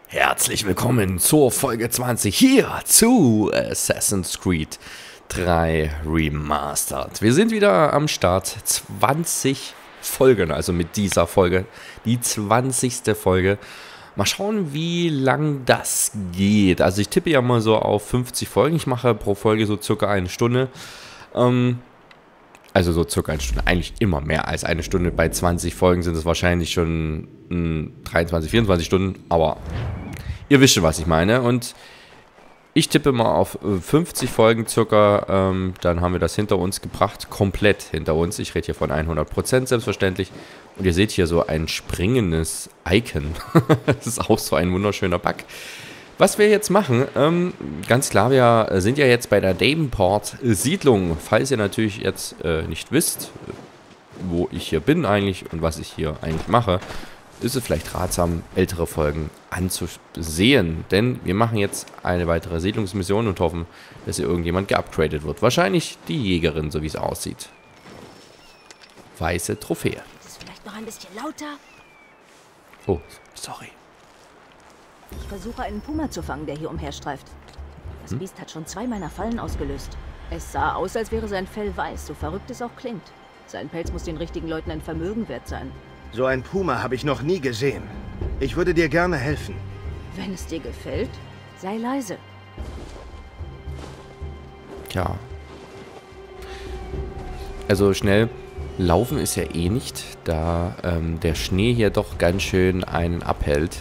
Herzlich willkommen zur Folge 20 hier zu Assassin's Creed 3 Remastered. Wir sind wieder am Start, 20 Folgen, also mit dieser Folge, die 20. Folge. Mal schauen, wie lang das geht. Also ich tippe ja mal so auf 50 Folgen, ich mache pro Folge so circa eine Stunde. Also so circa eine Stunde, eigentlich immer mehr als eine Stunde. Bei 20 Folgen sind es wahrscheinlich schon 23, 24 Stunden, aber ihr wisst schon, was ich meine. Und ich tippe mal auf 50 Folgen circa, dann haben wir das hinter uns gebracht, komplett hinter uns. Ich rede hier von 100% selbstverständlich. Und ihr seht hier so ein springendes Icon. Das ist auch so ein wunderschöner Bug. Was wir jetzt machen, ganz klar, wir sind ja jetzt bei der Davenport-Siedlung. Falls ihr natürlich jetzt nicht wisst, wo ich hier bin eigentlich und was ich hier eigentlich mache, ist es vielleicht ratsam, ältere Folgen anzusehen. Denn wir machen jetzt eine weitere Siedlungsmission und hoffen, dass hier irgendjemand geupgradet wird. Wahrscheinlich die Jägerin, so wie es aussieht. Weiße Trophäe. Ist es vielleicht noch ein bisschen lauter? Oh, sorry. Ich versuche einen Puma zu fangen, der hier umherstreift. Das Biest hat schon 2 meiner Fallen ausgelöst. Es sah aus, als wäre sein Fell weiß, so verrückt es auch klingt. Sein Pelz muss den richtigen Leuten ein Vermögen wert sein. So ein Puma habe ich noch nie gesehen. Ich würde dir gerne helfen. Wenn es dir gefällt, sei leise. Tja. Also schnell laufen ist ja eh nicht, da der Schnee hier doch ganz schön einen abhält.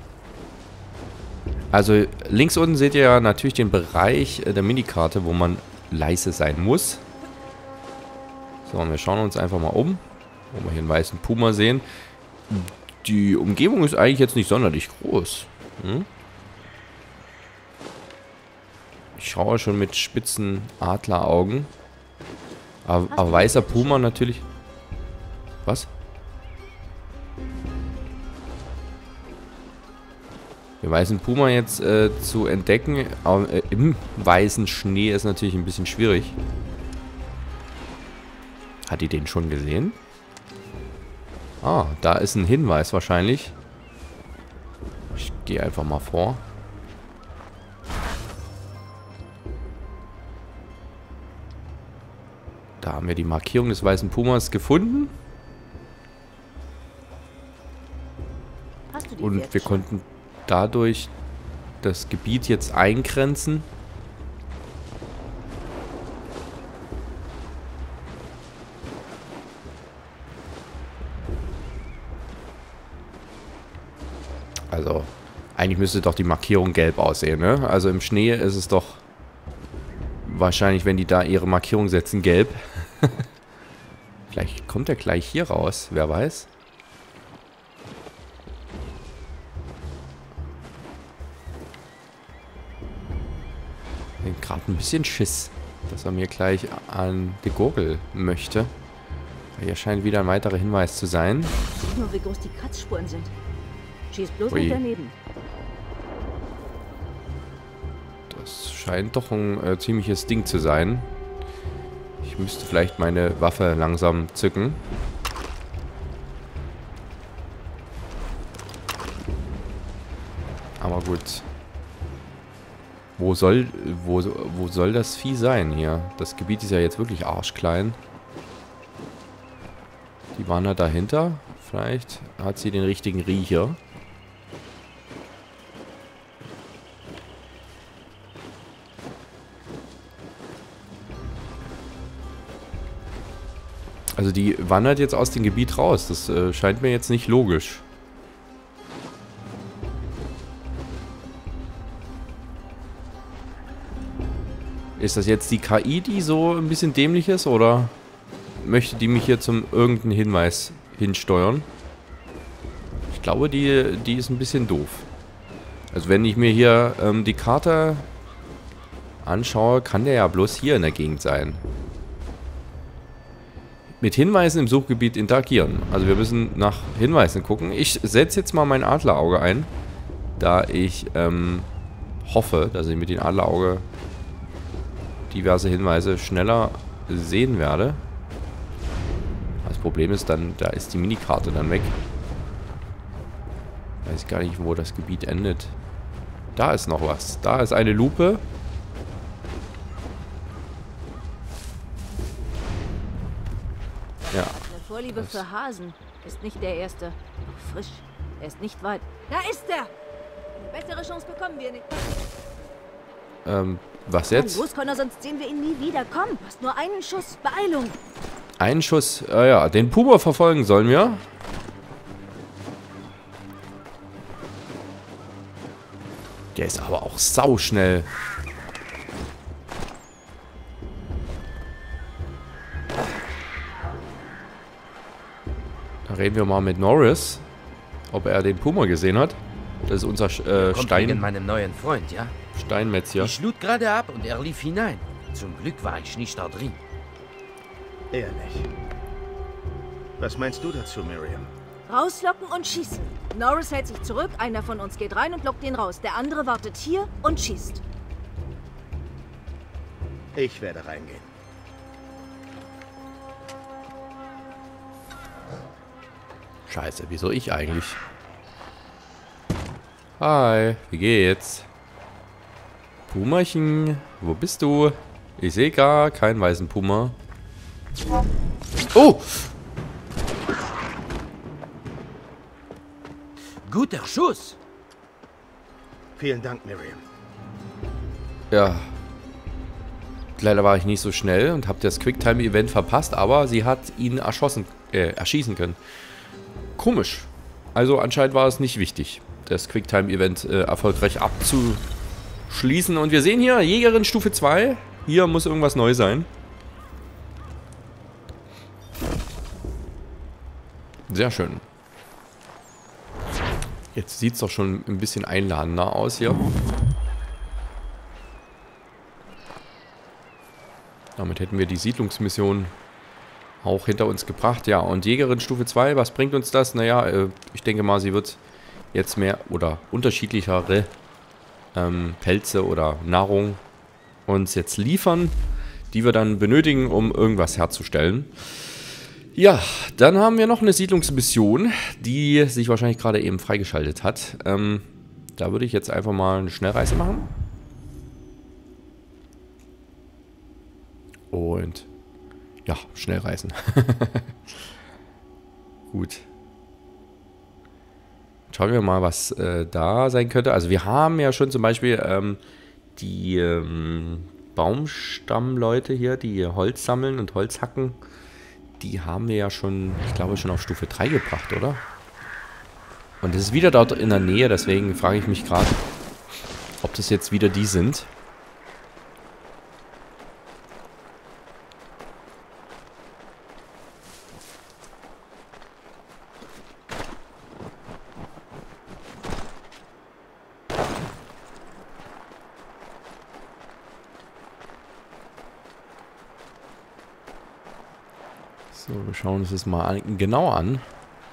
Also links unten seht ihr ja natürlich den Bereich der Minikarte, wo man leise sein muss. So, und wir schauen uns einfach mal um, wo wir hier einen weißen Puma sehen. Die Umgebung ist eigentlich jetzt nicht sonderlich groß. Ich schaue schon mit spitzen Adleraugen. Aber weißer Puma natürlich... Was? Den weißen Puma jetzt zu entdecken im weißen Schnee ist natürlich ein bisschen schwierig. Hat die den schon gesehen? Ah, da ist ein Hinweis wahrscheinlich. Ich gehe einfach mal vor. Da haben wir die Markierung des weißen Pumas gefunden. Und wir konnten dadurch das Gebiet jetzt eingrenzen. Also, eigentlich müsste doch die Markierung gelb aussehen, ne? Also im Schnee ist es doch wahrscheinlich, wenn die da ihre Markierung setzen, gelb. Vielleicht kommt er gleich hier raus, wer weiß. Ich habe gerade ein bisschen Schiss, dass er mir gleich an die Gurgel möchte. Hier scheint wieder ein weiterer Hinweis zu sein. Sieh nur, wie groß die Kratzspuren sind. Schieß bloß nicht daneben. Das scheint doch ein ziemliches Ding zu sein. Ich müsste vielleicht meine Waffe langsam zücken. Aber gut. Wo soll das Vieh sein hier? Das Gebiet ist ja jetzt wirklich arschklein. Die waren da dahinter. Vielleicht hat sie den richtigen Riecher. Also die wandert jetzt aus dem Gebiet raus. Das scheint mir jetzt nicht logisch. Ist das jetzt die KI, die so ein bisschen dämlich ist, oder möchte die mich hier zum irgendeinen Hinweis hinsteuern? Ich glaube, die ist ein bisschen doof. Also wenn ich mir hier die Karte anschaue, kann der ja bloß hier in der Gegend sein. Mit Hinweisen im Suchgebiet interagieren. Also wir müssen nach Hinweisen gucken. Ich setze jetzt mal mein Adlerauge ein, da ich hoffe, dass ich mit dem Adlerauge diverse Hinweise schneller sehen werde. Das Problem ist dann, da ist die Minikarte dann weg. Weiß ich gar nicht, wo das Gebiet endet. Da ist noch was. Da ist eine Lupe. Ja. Eine Vorliebe für Hasen. Ist nicht der erste. Noch frisch. Er ist nicht weit. Da ist er! Eine bessere Chance bekommen wir nicht. Was jetzt? Los, Connor, sonst sehen wir ihn nie wieder. Komm, du hast nur einen Schuss. Beeilung. Einen Schuss. Ja, den Puma verfolgen sollen wir. Der ist aber auch sauschnell. Da reden wir mal mit Norris, ob er den Puma gesehen hat. Das ist unser Kommt wegen meinem neuen Freund, ja? Steinmetz hier. Ich lud gerade ab und er lief hinein. Zum Glück war ich nicht da drin. Ehrlich. Was meinst du dazu, Miriam? Rauslocken und schießen. Norris hält sich zurück, einer von uns geht rein und lockt ihn raus. Der andere wartet hier und schießt. Ich werde reingehen. Scheiße, wieso ich eigentlich? Hi, wie geht's? Pumachen, wo bist du? Ich sehe gar keinen weißen Puma. Oh! Guter Schuss! Vielen Dank, Miriam. Ja. Leider war ich nicht so schnell und habe das Quicktime-Event verpasst, aber sie hat ihn erschießen können. Komisch. Also anscheinend war es nicht wichtig, das Quicktime-Event erfolgreich abzuschließen. Und wir sehen hier, Jägerin Stufe 2. Hier muss irgendwas neu sein. Sehr schön. Jetzt sieht es doch schon ein bisschen einladender aus hier. Damit hätten wir die Siedlungsmission auch hinter uns gebracht. Ja, und Jägerin Stufe 2, was bringt uns das? Naja, ich denke mal, sie wird jetzt mehr oder unterschiedlichere Pelze oder Nahrung uns jetzt liefern, die wir dann benötigen, um irgendwas herzustellen. Ja, dann haben wir noch eine Siedlungsmission, die sich wahrscheinlich gerade eben freigeschaltet hat. Da würde ich jetzt einfach mal eine Schnellreise machen. Und ja, schnell reisen. Gut. Schauen wir mal, was da sein könnte. Also wir haben ja schon zum Beispiel die Baumstammleute hier, die Holz sammeln und Holz hacken. Die haben wir ja schon, ich glaube, schon auf Stufe 3 gebracht, oder? Und das ist wieder dort in der Nähe, deswegen frage ich mich gerade, ob das jetzt wieder die sind. So, wir schauen uns das mal genau an.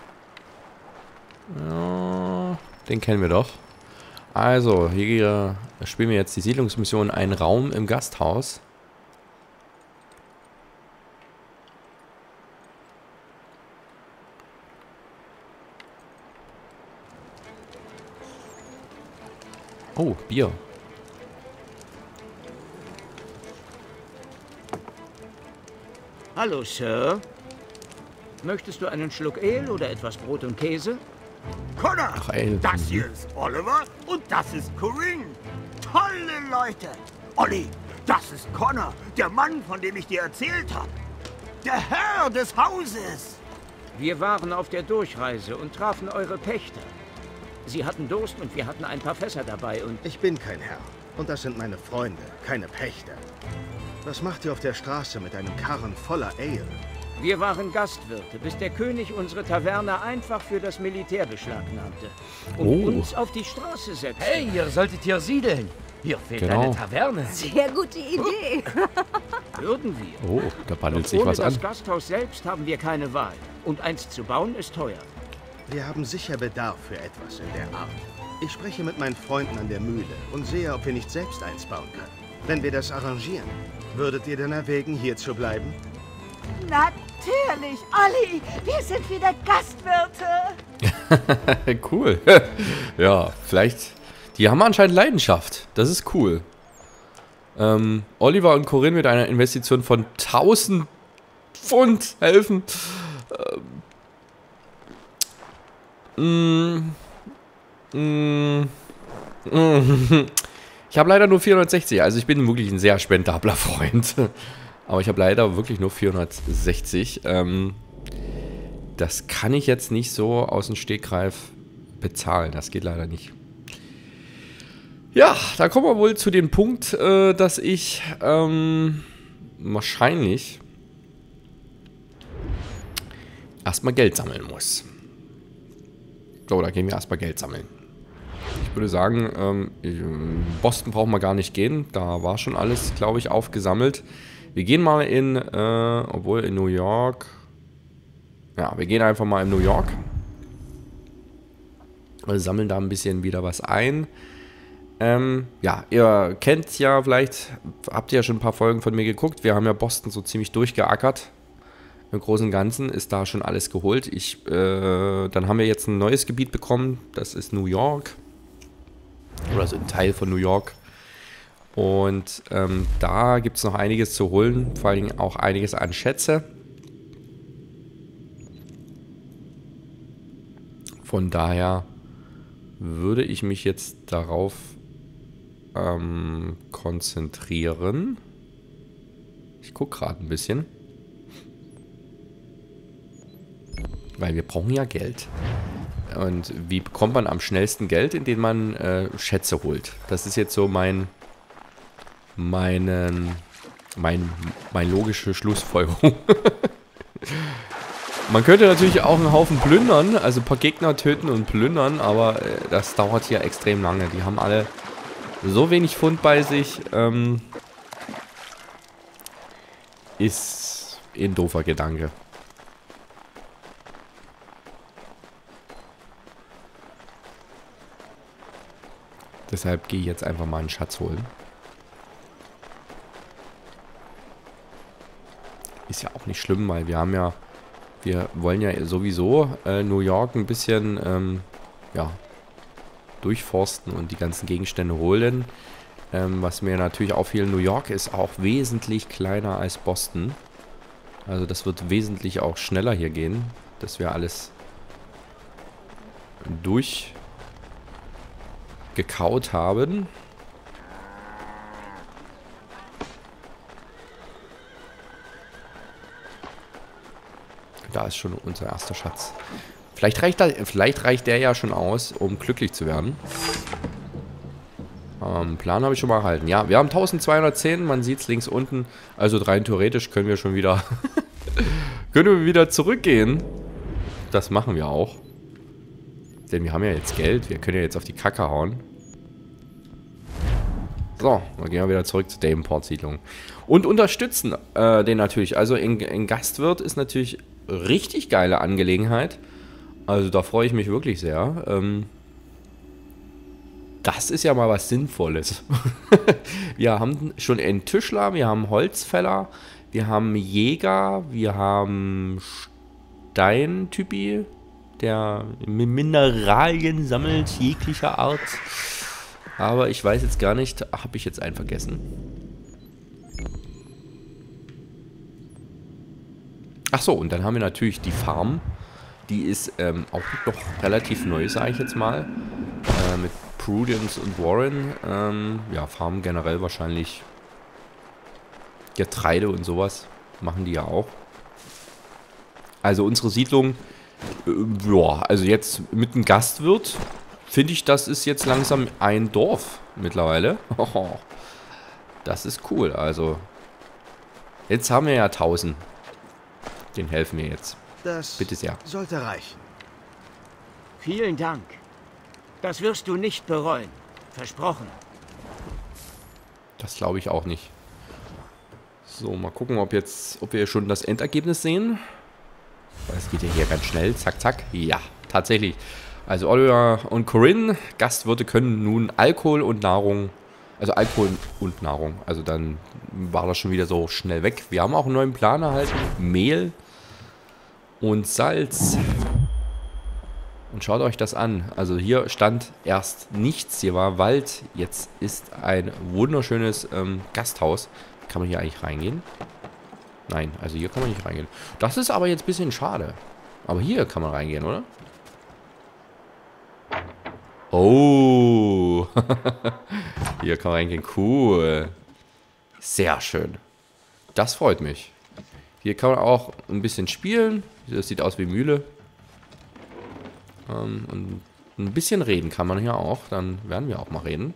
Ja, den kennen wir doch. Also, hier spielen wir jetzt die Siedlungsmission Ein Raum im Gasthaus. Oh, Bier. Hallo, Sir. Möchtest du einen Schluck Ale oder etwas Brot und Käse? Connor, Ach, ey. das hier ist Oliver und das ist Corinne. Tolle Leute. Olli, das ist Connor, der Mann, von dem ich dir erzählt habe. Der Herr des Hauses. Wir waren auf der Durchreise und trafen eure Pächter. Sie hatten Durst und wir hatten ein paar Fässer dabei und... Ich bin kein Herr. Und das sind meine Freunde, keine Pächter. Was macht ihr auf der Straße mit einem Karren voller Ale? Wir waren Gastwirte, bis der König unsere Taverne einfach für das Militär beschlagnahmte und uns auf die Straße setzte. Hey, ihr solltet hier siedeln. Hier fehlt eine Taverne. Sehr gute Idee. Würden wir. Oh, da bandelt Doch sich ohne was an. das Gasthaus selbst haben wir keine Wahl. Und eins zu bauen ist teuer. Wir haben sicher Bedarf für etwas in der Art. Ich spreche mit meinen Freunden an der Mühle und sehe, ob wir nicht selbst eins bauen können. Wenn wir das arrangieren, würdet ihr denn erwägen, hier zu bleiben? Natürlich. Natürlich, Olli, wir sind wieder Gastwirte. Cool. Ja, vielleicht... Die haben anscheinend Leidenschaft. Das ist cool. Oliver und Corinne mit einer Investition von 1000 Pfund helfen. Ich habe leider nur 460. Also ich bin wirklich ein sehr spendabler Freund. Aber ich habe leider wirklich nur 460. Das kann ich jetzt nicht so aus dem Stegreif bezahlen. Das geht leider nicht. Ja, da kommen wir wohl zu dem Punkt, dass ich wahrscheinlich erstmal Geld sammeln muss. So, da gehen wir erstmal Geld sammeln. Ich würde sagen, Boston brauchen wir gar nicht gehen. Da war schon alles, glaube ich, aufgesammelt. Wir gehen mal in, obwohl in New York. Ja, wir gehen einfach mal in New York. Wir sammeln da ein bisschen wieder was ein. Ja, ihr kennt ja vielleicht, habt ihr ja schon ein paar Folgen von mir geguckt. Wir haben ja Boston so ziemlich durchgeackert. Im Großen und Ganzen ist da schon alles geholt. Dann haben wir jetzt ein neues Gebiet bekommen. Das ist New York. Oder so ein Teil von New York. Und da gibt es noch einiges zu holen. Vor allen Dingen auch einiges an Schätze. Von daher würde ich mich jetzt darauf konzentrieren. Ich gucke gerade ein bisschen. Weil wir brauchen ja Geld. Und wie bekommt man am schnellsten Geld? Indem man Schätze holt. Das ist jetzt so meine logische Schlussfolgerung. Man könnte natürlich auch einen Haufen plündern, also ein paar Gegner töten und plündern, aber das dauert hier extrem lange. Die haben alle so wenig Pfund bei sich. Ist ein doofer Gedanke. Deshalb gehe ich jetzt einfach mal einen Schatz holen. Ist ja auch nicht schlimm, weil wir wollen ja sowieso New York ein bisschen ja, durchforsten und die ganzen Gegenstände holen. Was mir natürlich auffiel, New York ist auch wesentlich kleiner als Boston. Also das wird wesentlich auch schneller hier gehen, dass wir alles durchgekaut haben. Da ist schon unser erster Schatz. Vielleicht reicht der ja schon aus, um glücklich zu werden. Plan habe ich schon mal erhalten. Ja, wir haben 1210, man sieht es links unten. Also rein theoretisch können wir schon wieder zurückgehen. Das machen wir auch. Denn wir haben ja jetzt Geld. Wir können ja jetzt auf die Kacke hauen. So, dann gehen wir wieder zurück zur Davenport-Siedlung. Und unterstützen den natürlich. Also in Gastwirt ist natürlich richtig geile Angelegenheit. Also da freue ich mich wirklich sehr. Das ist ja mal was Sinnvolles. Wir haben schon einen Tischler, wir haben Holzfäller, wir haben Jäger, wir haben Steintypi, der Mineralien sammelt, jeglicher Art. Aber ich weiß jetzt gar nicht, habe ich jetzt einen vergessen. Ach so, und dann haben wir natürlich die Farm. Die ist auch noch relativ neu, sage ich jetzt mal. Mit Prudence und Warren. Ja, Farmen generell wahrscheinlich Getreide und sowas machen die ja auch. Also unsere Siedlung, ja, also jetzt mit einem Gastwirt, finde ich, das ist jetzt langsam ein Dorf mittlerweile. Das ist cool, also jetzt haben wir ja 1000. Den helfen wir jetzt. Das bitte sehr. Sollte reichen. Vielen Dank. Das wirst du nicht bereuen. Versprochen. Das glaube ich auch nicht. So, mal gucken, ob wir schon das Endergebnis sehen. Das geht ja hier ganz schnell. Zack, zack. Ja, tatsächlich. Also Oliver und Corinne, Gastwirte, können nun Alkohol und Nahrung. Also Alkohol und Nahrung. Also dann war das schon wieder so schnell weg. Wir haben auch einen neuen Plan erhalten. Mehl. und Salz. Und schaut euch das an. Also hier stand erst nichts. Hier war Wald. Jetzt ist ein wunderschönes Gasthaus. Kann man hier eigentlich reingehen? Nein, also hier kann man nicht reingehen. Das ist aber jetzt ein bisschen schade. Aber hier kann man reingehen, oder? Oh. Hier kann man reingehen. Cool. Sehr schön. Das freut mich. Hier kann man auch ein bisschen spielen. Das sieht aus wie Mühle. Und ein bisschen reden kann man hier auch. Dann werden wir auch mal reden.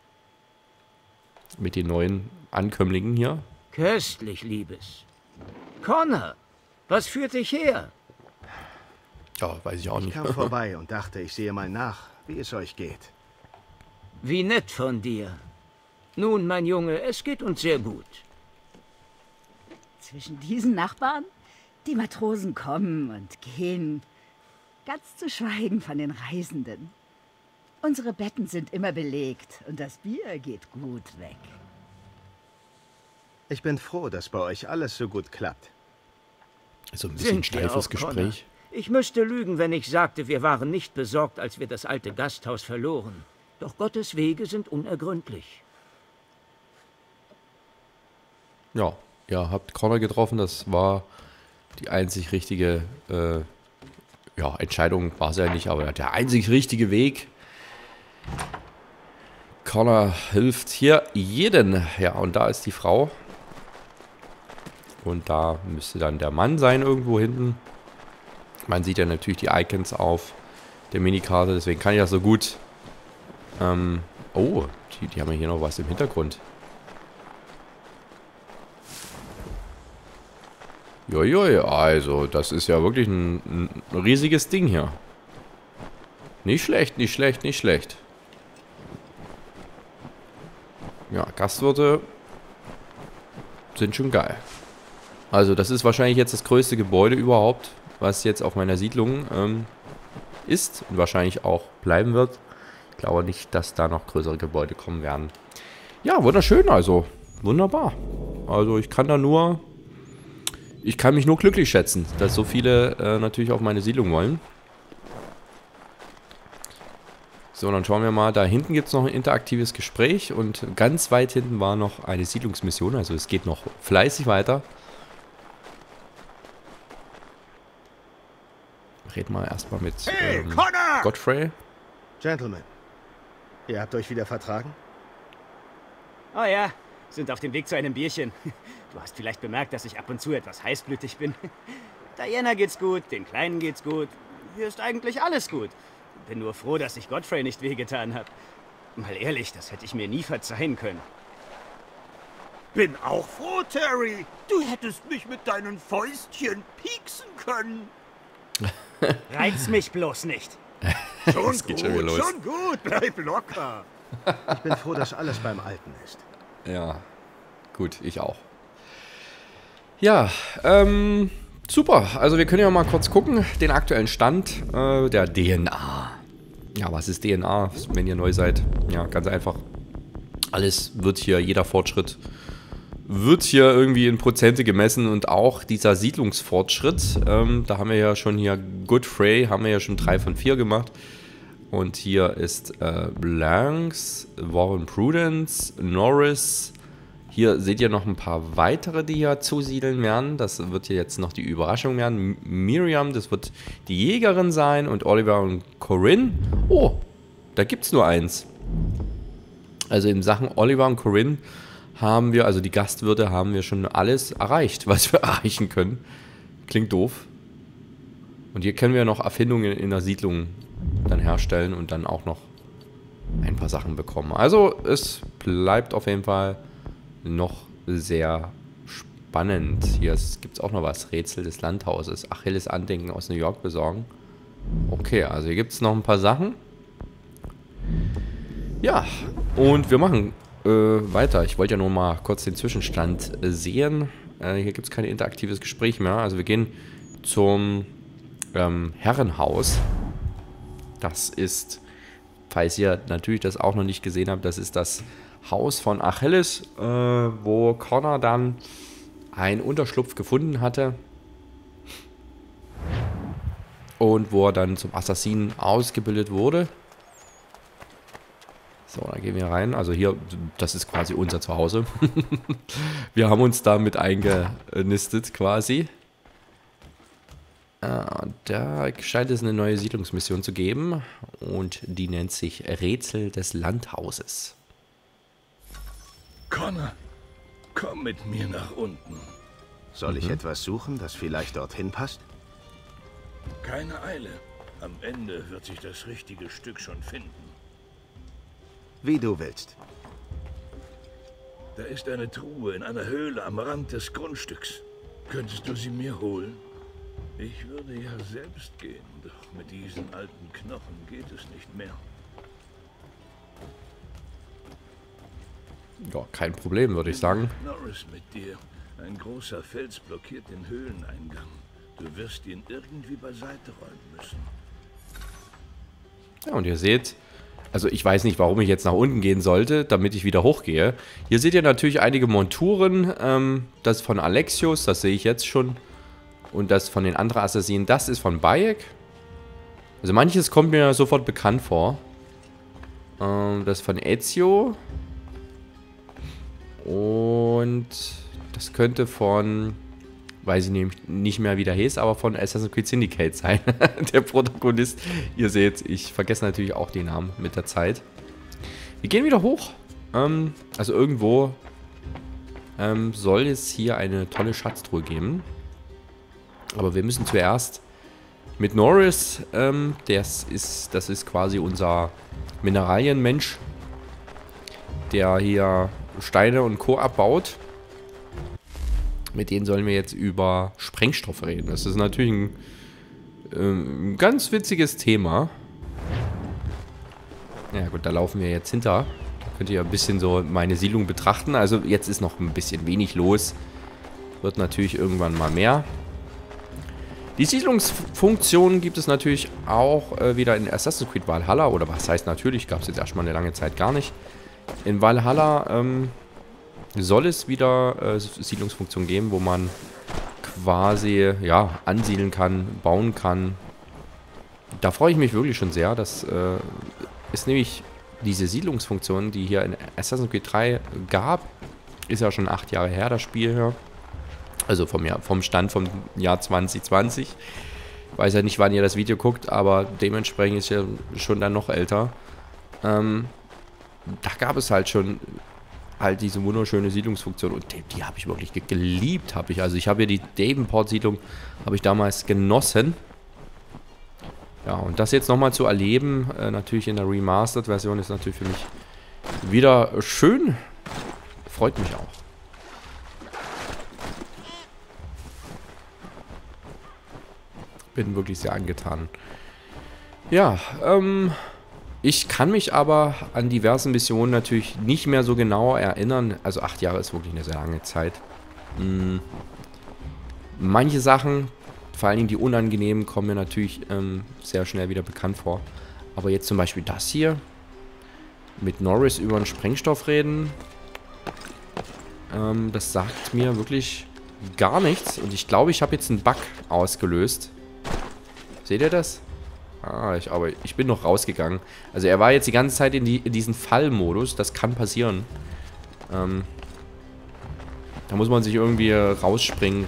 Mit den neuen Ankömmlingen hier. Köstlich, Liebes. Connor, was führt dich her? Ja, weiß ich auch Ich nicht. kam vorbei und dachte, ich sehe mal nach, wie es euch geht. Wie nett von dir. Nun, mein Junge, es geht uns sehr gut. Zwischen diesen Nachbarn? Die Matrosen kommen und gehen. Ganz zu schweigen von den Reisenden. Unsere Betten sind immer belegt und das Bier geht gut weg. Ich bin froh, dass bei euch alles so gut klappt. So ein bisschen steifes Gespräch. Connor. Ich müsste lügen, wenn ich sagte, wir waren nicht besorgt, als wir das alte Gasthaus verloren. Doch Gottes Wege sind unergründlich. Ja, ihr habt Connor getroffen. Das war die einzig richtige Entscheidung. War es ja nicht, aber der einzig richtige Weg. Connor hilft hier jeden. Ja, und da ist die Frau. Und da müsste dann der Mann sein irgendwo hinten. Man sieht ja natürlich die Icons auf der Minikarte, deswegen kann ich das so gut. Die haben ja hier noch was im Hintergrund. Jojo, also das ist ja wirklich ein riesiges Ding hier. Nicht schlecht, nicht schlecht, nicht schlecht. Ja, Gastwirte sind schon geil. Also das ist wahrscheinlich jetzt das größte Gebäude überhaupt, was jetzt auf meiner Siedlung ist und wahrscheinlich auch bleiben wird. Ich glaube nicht, dass da noch größere Gebäude kommen werden. Ja, wunderschön, also wunderbar. Also ich kann mich nur glücklich schätzen, dass so viele natürlich auf meine Siedlung wollen. So, dann schauen wir mal. Da hinten gibt es noch ein interaktives Gespräch und ganz weit hinten war noch eine Siedlungsmission. Also es geht noch fleißig weiter. Red mal erstmal mit Godfrey. Gentlemen, ihr habt euch wieder vertragen? Oh ja, sind auf dem Weg zu einem Bierchen. Du hast vielleicht bemerkt, dass ich ab und zu etwas heißblütig bin. Diana geht's gut, den Kleinen geht's gut. Hier ist eigentlich alles gut. Bin nur froh, dass ich Godfrey nicht wehgetan habe. Mal ehrlich, das hätte ich mir nie verzeihen können. Bin auch froh, Terry. Du hättest mich mit deinen Fäustchen pieksen können. Reiz mich bloß nicht. Schon gut, bleib locker. Ich bin froh, dass alles beim Alten ist. Ja, gut, ich auch. Ja, super. Also wir können ja mal kurz gucken, den aktuellen Stand der DNA. Ja, was ist DNA, wenn ihr neu seid? Ja, ganz einfach. Alles wird hier, jeder Fortschritt wird hier irgendwie in Prozente gemessen und auch dieser Siedlungsfortschritt. Da haben wir ja schon hier Godfrey, haben wir ja schon 3 von 4 gemacht. Und hier ist Blanks, Warren Prudence, Norris. Hier seht ihr noch ein paar weitere, die hier zusiedeln werden. Das wird hier jetzt noch die Überraschung werden. Miriam, das wird die Jägerin sein. Und Oliver und Corinne. Oh, da gibt es nur eins. Also in Sachen Oliver und Corinne haben wir, also die Gastwirte, haben wir schon alles erreicht, was wir erreichen können. Klingt doof. Und hier können wir noch Erfindungen in der Siedlung dann herstellen und dann auch noch ein paar Sachen bekommen. Also es bleibt auf jeden Fall noch sehr spannend. Hier gibt es auch noch was. Rätsel des Landhauses. Achilles Andenken aus New York besorgen. Okay, also hier gibt es noch ein paar Sachen. Ja, und wir machen weiter. Ich wollte ja nur mal kurz den Zwischenstand sehen. Hier gibt es kein interaktives Gespräch mehr. Also wir gehen zum Herrenhaus. Das ist, falls ihr natürlich das auch noch nicht gesehen habt, das ist das Haus von Achilles, wo Connor dann einen Unterschlupf gefunden hatte. Und wo er dann zum Assassinen ausgebildet wurde. So, da gehen wir rein. Also hier, das ist quasi unser Zuhause. Wir haben uns damit eingenistet quasi. Da scheint es eine neue Siedlungsmission zu geben. Und die nennt sich Rätsel des Landhauses. Connor, komm mit mir nach unten. Soll ich etwas suchen, das vielleicht dorthin passt? Keine Eile. Am Ende wird sich das richtige Stück schon finden. Wie du willst. Da ist eine Truhe in einer Höhle am Rand des Grundstücks. Könntest du sie mir holen? Ich würde ja selbst gehen, doch mit diesen alten Knochen geht es nicht mehr. Ja, kein Problem, würde ich sagen. Norris mit dir. Ein großer Fels blockiert den Höhleneingang. Du wirst ihn irgendwie beiseite räumen müssen. Ja, und ihr seht, also ich weiß nicht, warum ich jetzt nach unten gehen sollte, damit ich wieder hochgehe. Hier seht ihr natürlich einige Monturen. Das von Alexios, das sehe ich jetzt schon. Und das von den anderen Assassinen, das ist von Bayek. Also manches kommt mir sofort bekannt vor. Das von Ezio. Und das könnte von, weiß ich nicht mehr, wie der hieß, aber von Assassin's Creed Syndicate sein. Der Protagonist. Ihr seht, ich vergesse natürlich auch die Namen mit der Zeit. Wir gehen wieder hoch. Also irgendwo soll es hier eine tolle Schatztruhe geben. Aber wir müssen zuerst mit Norris, das ist quasi unser Mineralienmensch, der hier Steine und Co. abbaut. Mit denen sollen wir jetzt über Sprengstoff reden. Das ist natürlich ein ganz witziges Thema. Ja gut, da laufen wir jetzt hinter. Da könnt ihr ein bisschen so meine Siedlung betrachten. Also jetzt ist noch ein bisschen wenig los. Wird natürlich irgendwann mal mehr. Die Siedlungsfunktion gibt es natürlich auch wieder in Assassin's Creed Valhalla. Oder was heißt natürlich, gab es jetzt erstmal eine lange Zeit gar nicht. In Valhalla soll es wieder Siedlungsfunktionen geben, wo man quasi ja, ansiedeln kann, bauen kann. Da freue ich mich wirklich schon sehr. Das ist nämlich diese Siedlungsfunktion, die hier in Assassin's Creed 3 gab. Ist ja schon 8 Jahre her, das Spiel hier. Also vom Stand vom Jahr 2020. Ich weiß ja nicht, wann ihr das Video guckt, aber dementsprechend ist ja schon dann noch älter. Da gab es halt schon diese wunderschöne Siedlungsfunktion und die habe ich wirklich geliebt, Also ich habe ja die Davenport-Siedlung, habe ich damals genossen. Ja, und das jetzt nochmal zu erleben, natürlich in der Remastered-Version, ist natürlich für mich wieder schön. Freut mich auch. Bin wirklich sehr angetan. Ja, ich kann mich aber an diversen Missionen natürlich nicht mehr so genau erinnern. Also 8 Jahre ist wirklich eine sehr lange Zeit. Manche Sachen, vor allen Dingen die unangenehmen, kommen mir natürlich sehr schnell wieder bekannt vor. Aber jetzt zum Beispiel das hier. Mit Norris über einen Sprengstoff reden. Das sagt mir wirklich gar nichts. Und ich glaube, ich habe jetzt einen Bug ausgelöst. Seht ihr das? Aber ich bin noch rausgegangen. Also er war jetzt die ganze Zeit in diesen Fallmodus. Das kann passieren. Da muss man sich irgendwie rausspringen,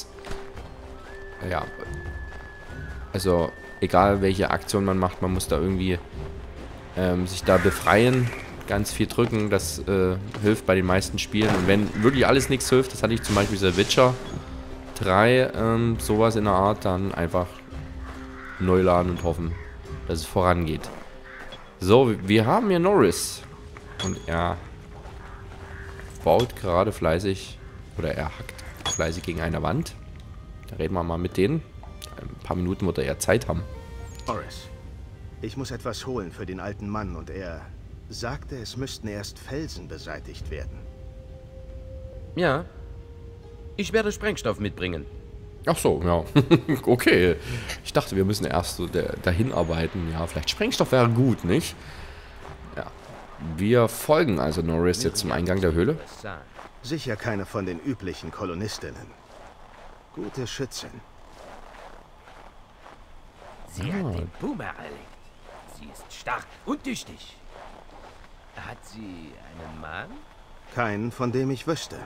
Ja. Also egal welche Aktion man macht, man muss da irgendwie sich da befreien. Ganz viel drücken. Das hilft bei den meisten Spielen. Und wenn wirklich alles nichts hilft, das hatte ich zum Beispiel The Witcher 3, sowas in der Art, dann einfach neu laden und hoffen, dass es vorangeht. So, wir haben hier Norris. Und er baut gerade fleißig, oder er hackt fleißig gegen eine Wand. Da reden wir mal mit denen. Ein paar Minuten wird er ja Zeit haben. Norris, ich muss etwas holen für den alten Mann und er sagte, es müssten erst Felsen beseitigt werden. Ja. Ich werde Sprengstoff mitbringen. Ach so, ja. Okay. Ich dachte, wir müssen erst so dahin arbeiten. Ja, vielleicht Sprengstoff wäre gut, nicht? Ja. Wir folgen also Norris jetzt zum Eingang der Höhle. Sicher keine von den üblichen Kolonistinnen. Gute Schützin. Sie hat den Puma erlegt. Sie ist stark und tüchtig. Hat sie einen Mann? Keinen, von dem ich wüsste.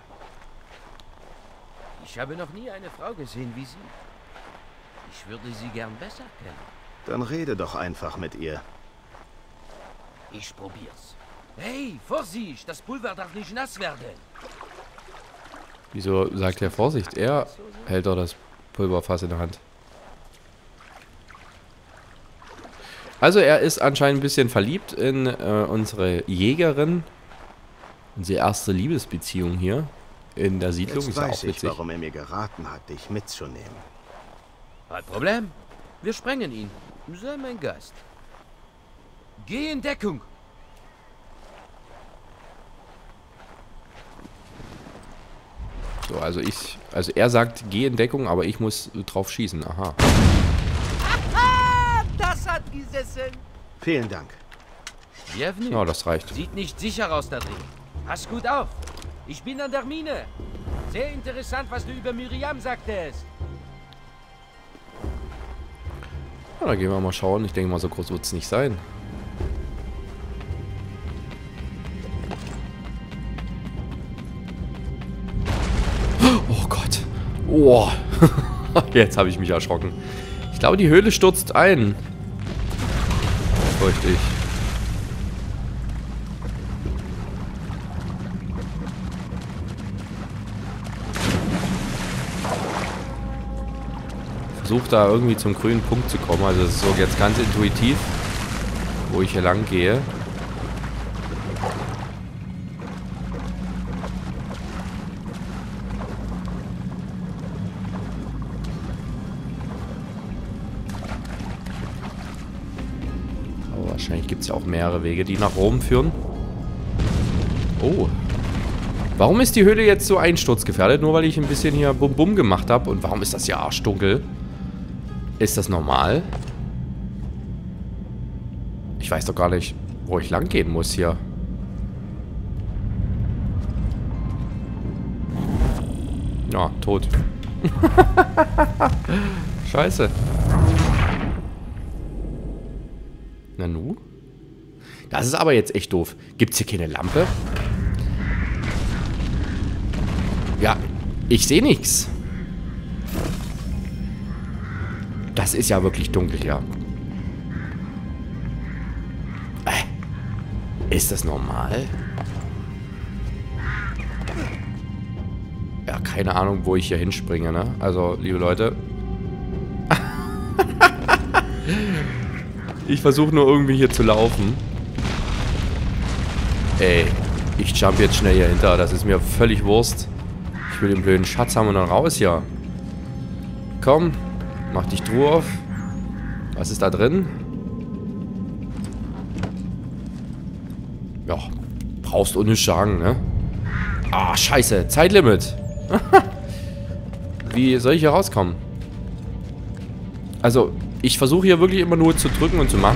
Ich habe noch nie eine Frau gesehen wie Sie. Ich würde sie gern besser kennen. Dann rede doch einfach mit ihr. Ich probier's. Hey, Vorsicht! Das Pulver darf nicht nass werden. Wieso sagt er Vorsicht? Er hält doch das Pulverfass in der Hand. Also er ist anscheinend ein bisschen verliebt in unsere Jägerin. Unsere erste Liebesbeziehung hier in der Siedlung. Jetzt Ist ja weiß auch ich, witzig. warum er mir geraten hat, dich mitzunehmen. Kein Problem. Wir sprengen ihn. Sei mein Gast. Geh in Deckung. So, also er sagt, geh in Deckung, aber ich muss drauf schießen. Aha. Das hat gesessen. Vielen Dank. Bienvenue. Ja, das reicht. Sieht nicht sicher aus da drin. Pass gut auf. Ich bin an der Mine. Sehr interessant, was du über Miriam sagtest. Ja, da gehen wir mal schauen. Ich denke mal, so groß wird es nicht sein. Oh Gott. Oh. Jetzt habe ich mich erschrocken. Ich glaube, die Höhle stürzt ein. Fürchte ich. Versuche da irgendwie zum grünen Punkt zu kommen. Also das ist so jetzt ganz intuitiv, wo ich hier lang gehe. Aber wahrscheinlich gibt es ja auch mehrere Wege, die nach Rom führen. Oh. Warum ist die Höhle jetzt so einsturzgefährdet? Nur weil ich ein bisschen hier Bum-Bum gemacht habe. Und warum ist das ja arschdunkel? Ist das normal? Ich weiß doch gar nicht, wo ich lang gehen muss hier. Ja, tot. Scheiße. Nanu? Das ist aber jetzt echt doof. Gibt's hier keine Lampe? Ja, ich sehe nichts. Das ist ja wirklich dunkel, ja. Ist das normal? Ja, keine Ahnung, wo ich hier hinspringe, ne? Also, liebe Leute. Ich versuche nur irgendwie hier zu laufen. Ey, ich jump jetzt schnell hier hinter. Das ist mir völlig Wurst. Ich will den blöden Schatz haben und dann raus hier. Komm, mach die Truhe auf. Was ist da drin? Ja, brauchst du nicht sagen, ne? Ah, scheiße, Zeitlimit. Wie soll ich hier rauskommen? Also, ich versuche hier wirklich immer nur zu drücken und zu machen.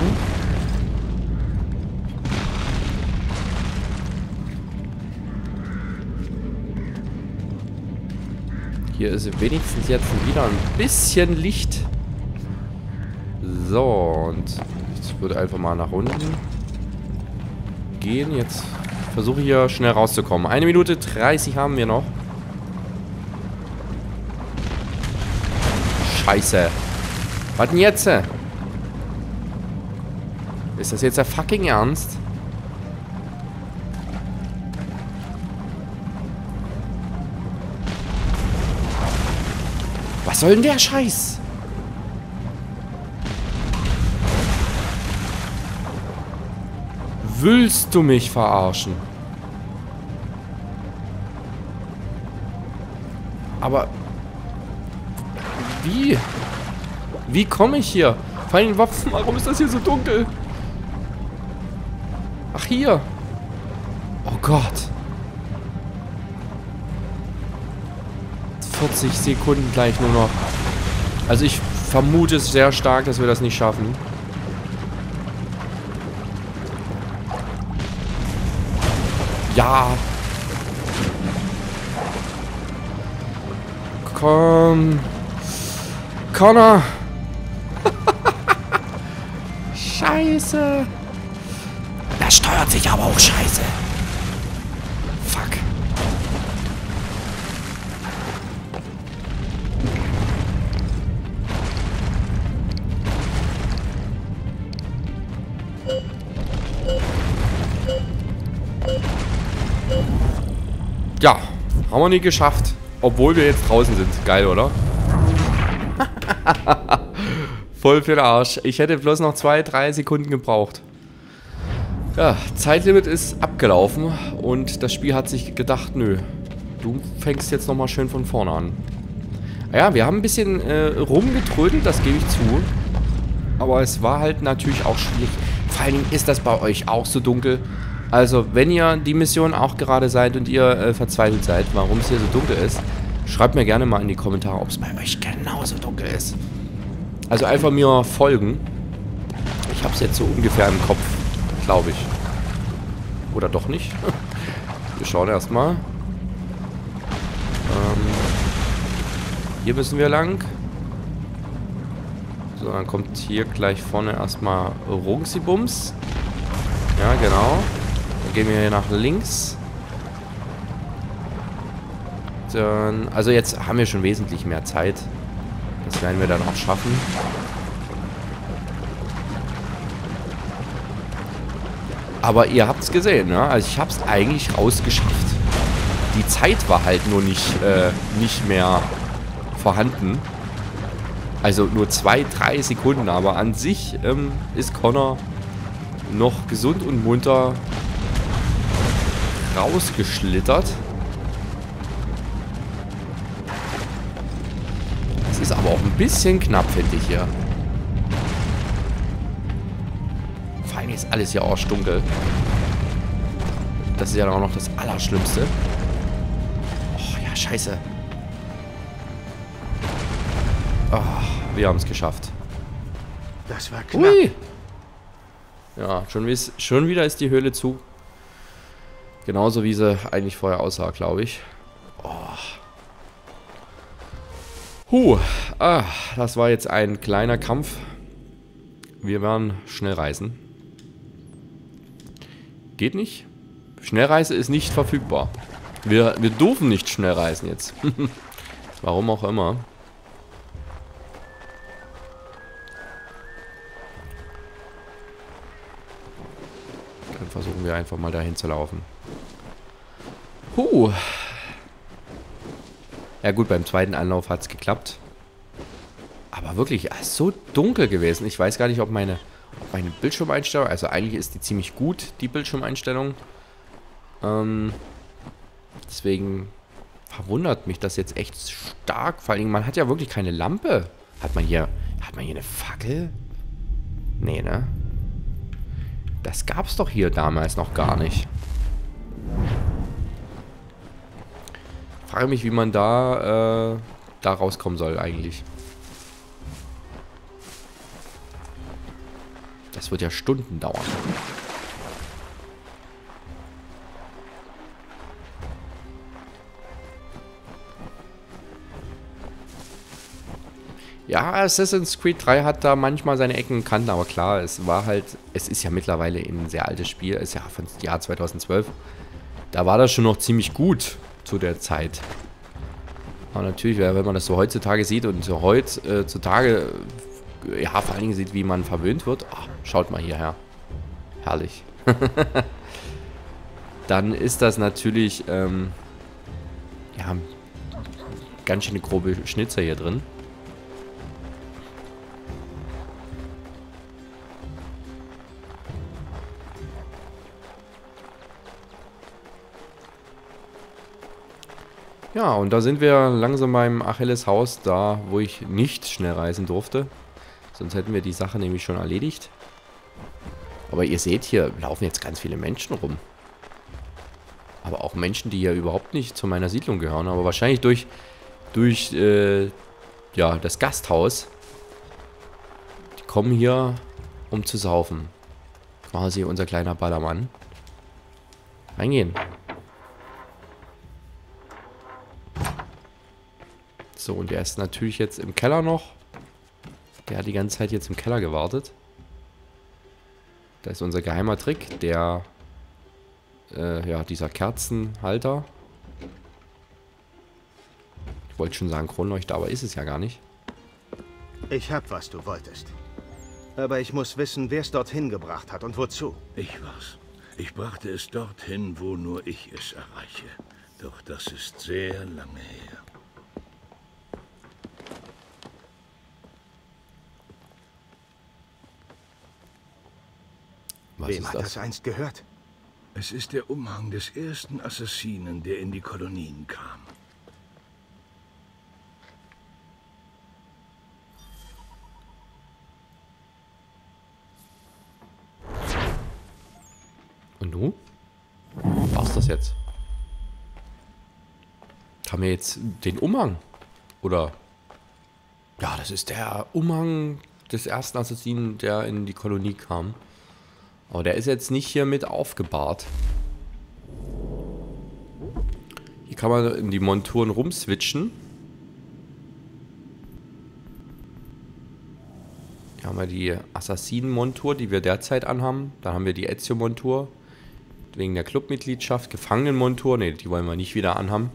Hier ist wenigstens jetzt wieder ein bisschen Licht. So, und ich würde einfach mal nach unten gehen. Jetzt versuche ich hier schnell rauszukommen. 1 Minute 30 haben wir noch. Scheiße. Was denn jetzt? Ist das jetzt der fucking Ernst? Was soll denn der Scheiß? Willst du mich verarschen? Aber... Wie? Wie komme ich hier? Vor allem, warum ist das hier so dunkel? Ach, hier. Oh Gott. 40 Sekunden gleich nur noch. Also ich vermute es sehr stark, dass wir das nicht schaffen. Ja. Komm. Connor. scheiße. Das steuert sich aber auch scheiße. Fuck. Ja, haben wir nicht geschafft. Obwohl wir jetzt draußen sind. Geil, oder? Voll für den Arsch. Ich hätte bloß noch 2-3 Sekunden gebraucht. Ja, Zeitlimit ist abgelaufen und das Spiel hat sich gedacht, nö, du fängst jetzt nochmal schön von vorne an. Ja, wir haben ein bisschen rumgetrödelt, das gebe ich zu. Aber es war halt natürlich auch schwierig. Vor allen Dingen ist das bei euch auch so dunkel. Also, wenn ihr die Mission auch gerade seid und ihr verzweifelt seid, warum es hier so dunkel ist, schreibt mir gerne mal in die Kommentare, ob es bei euch genauso dunkel ist. Also einfach mir folgen. Ich habe es jetzt so ungefähr im Kopf, glaube ich. Oder doch nicht. Wir schauen erstmal. Hier müssen wir lang. So, dann kommt hier gleich vorne erstmal Rungsibums. Ja, genau. Dann gehen wir hier nach links. Dann, also jetzt haben wir schon wesentlich mehr Zeit. Das werden wir dann auch schaffen. Aber ihr habt es gesehen, ne? Also ich habe es eigentlich rausgeschafft. Die Zeit war halt nur nicht mehr vorhanden. Also nur 2-3 Sekunden. Aber an sich ist Connor noch gesund und munter rausgeschlittert. Das ist aber auch ein bisschen knapp, finde ich hier. Vor allem ist alles hier arschdunkel. Das ist ja auch noch das Allerschlimmste. Oh ja, scheiße. Oh, wir haben es geschafft. Das war knapp. Ui. Ja, schon wieder ist die Höhle zu. Genauso wie sie eigentlich vorher aussah, glaube ich. Oh. Das war jetzt ein kleiner Kampf. Wir werden schnell reisen. Geht nicht? Schnellreise ist nicht verfügbar. Wir dürfen nicht schnell reisen jetzt. Warum auch immer. Dann versuchen wir einfach mal dahin zu laufen. Ja gut, beim zweiten Anlauf hat es geklappt. Aber wirklich, es ist so dunkel gewesen. Ich weiß gar nicht, ob meine Bildschirmeinstellung, also eigentlich ist die ziemlich gut, die Bildschirmeinstellung. Deswegen verwundert mich das jetzt echt stark. Vor allem, man hat ja wirklich keine Lampe. Hat man hier eine Fackel? Nee, ne? Das gab's doch hier damals noch gar nicht. Ich frage mich, wie man da rauskommen soll eigentlich. Das wird ja Stunden dauern. Ja, Assassin's Creed 3 hat da manchmal seine Ecken und Kanten, aber klar, es ist ja mittlerweile ein sehr altes Spiel, ist ja von Jahr 2012. Da war das schon noch ziemlich gut zu der Zeit. Aber natürlich, wenn man das so heutzutage sieht und so heutzutage, ja, vor allen Dingen sieht, wie man verwöhnt wird. Oh, schaut mal hierher. Herrlich. Dann ist das natürlich, ja, ganz schön eine grobe Schnitzer hier drin. Ja, und da sind wir langsam beim Achilles-Haus, da wo ich nicht schnell reisen durfte. Sonst hätten wir die Sache nämlich schon erledigt. Aber ihr seht, hier laufen jetzt ganz viele Menschen rum. Aber auch Menschen, die ja überhaupt nicht zu meiner Siedlung gehören. Aber wahrscheinlich durch ja, das Gasthaus. Die kommen hier, um zu saufen. Quasi unser kleiner Ballermann. Reingehen. So, und der ist natürlich jetzt im Keller noch. Der hat die ganze Zeit jetzt im Keller gewartet. Da ist unser geheimer Trick, der, ja, dieser Kerzenhalter. Ich wollte schon sagen Kronleuchter, aber ist es ja gar nicht. Ich hab, was du wolltest. Aber ich muss wissen, wer es dorthin gebracht hat und wozu. Ich war's. Ich brachte es dorthin, wo nur ich es erreiche. Doch das ist sehr lange her. Wem hat das einst gehört? Es ist der Umhang des ersten Assassinen, der in die Kolonien kam. Und du? War's das jetzt? Haben wir jetzt den Umhang? Oder? Ja, das ist der Umhang des ersten Assassinen, der in die Kolonie kam. Aber der ist jetzt nicht hier mit aufgebahrt. Hier kann man in die Monturen rumswitchen. Hier haben wir die Assassinen-Montur, die wir derzeit anhaben. Dann haben wir die Ezio-Montur. Wegen der Clubmitgliedschaft. Gefangenen-Montur. Ne, die wollen wir nicht wieder anhaben.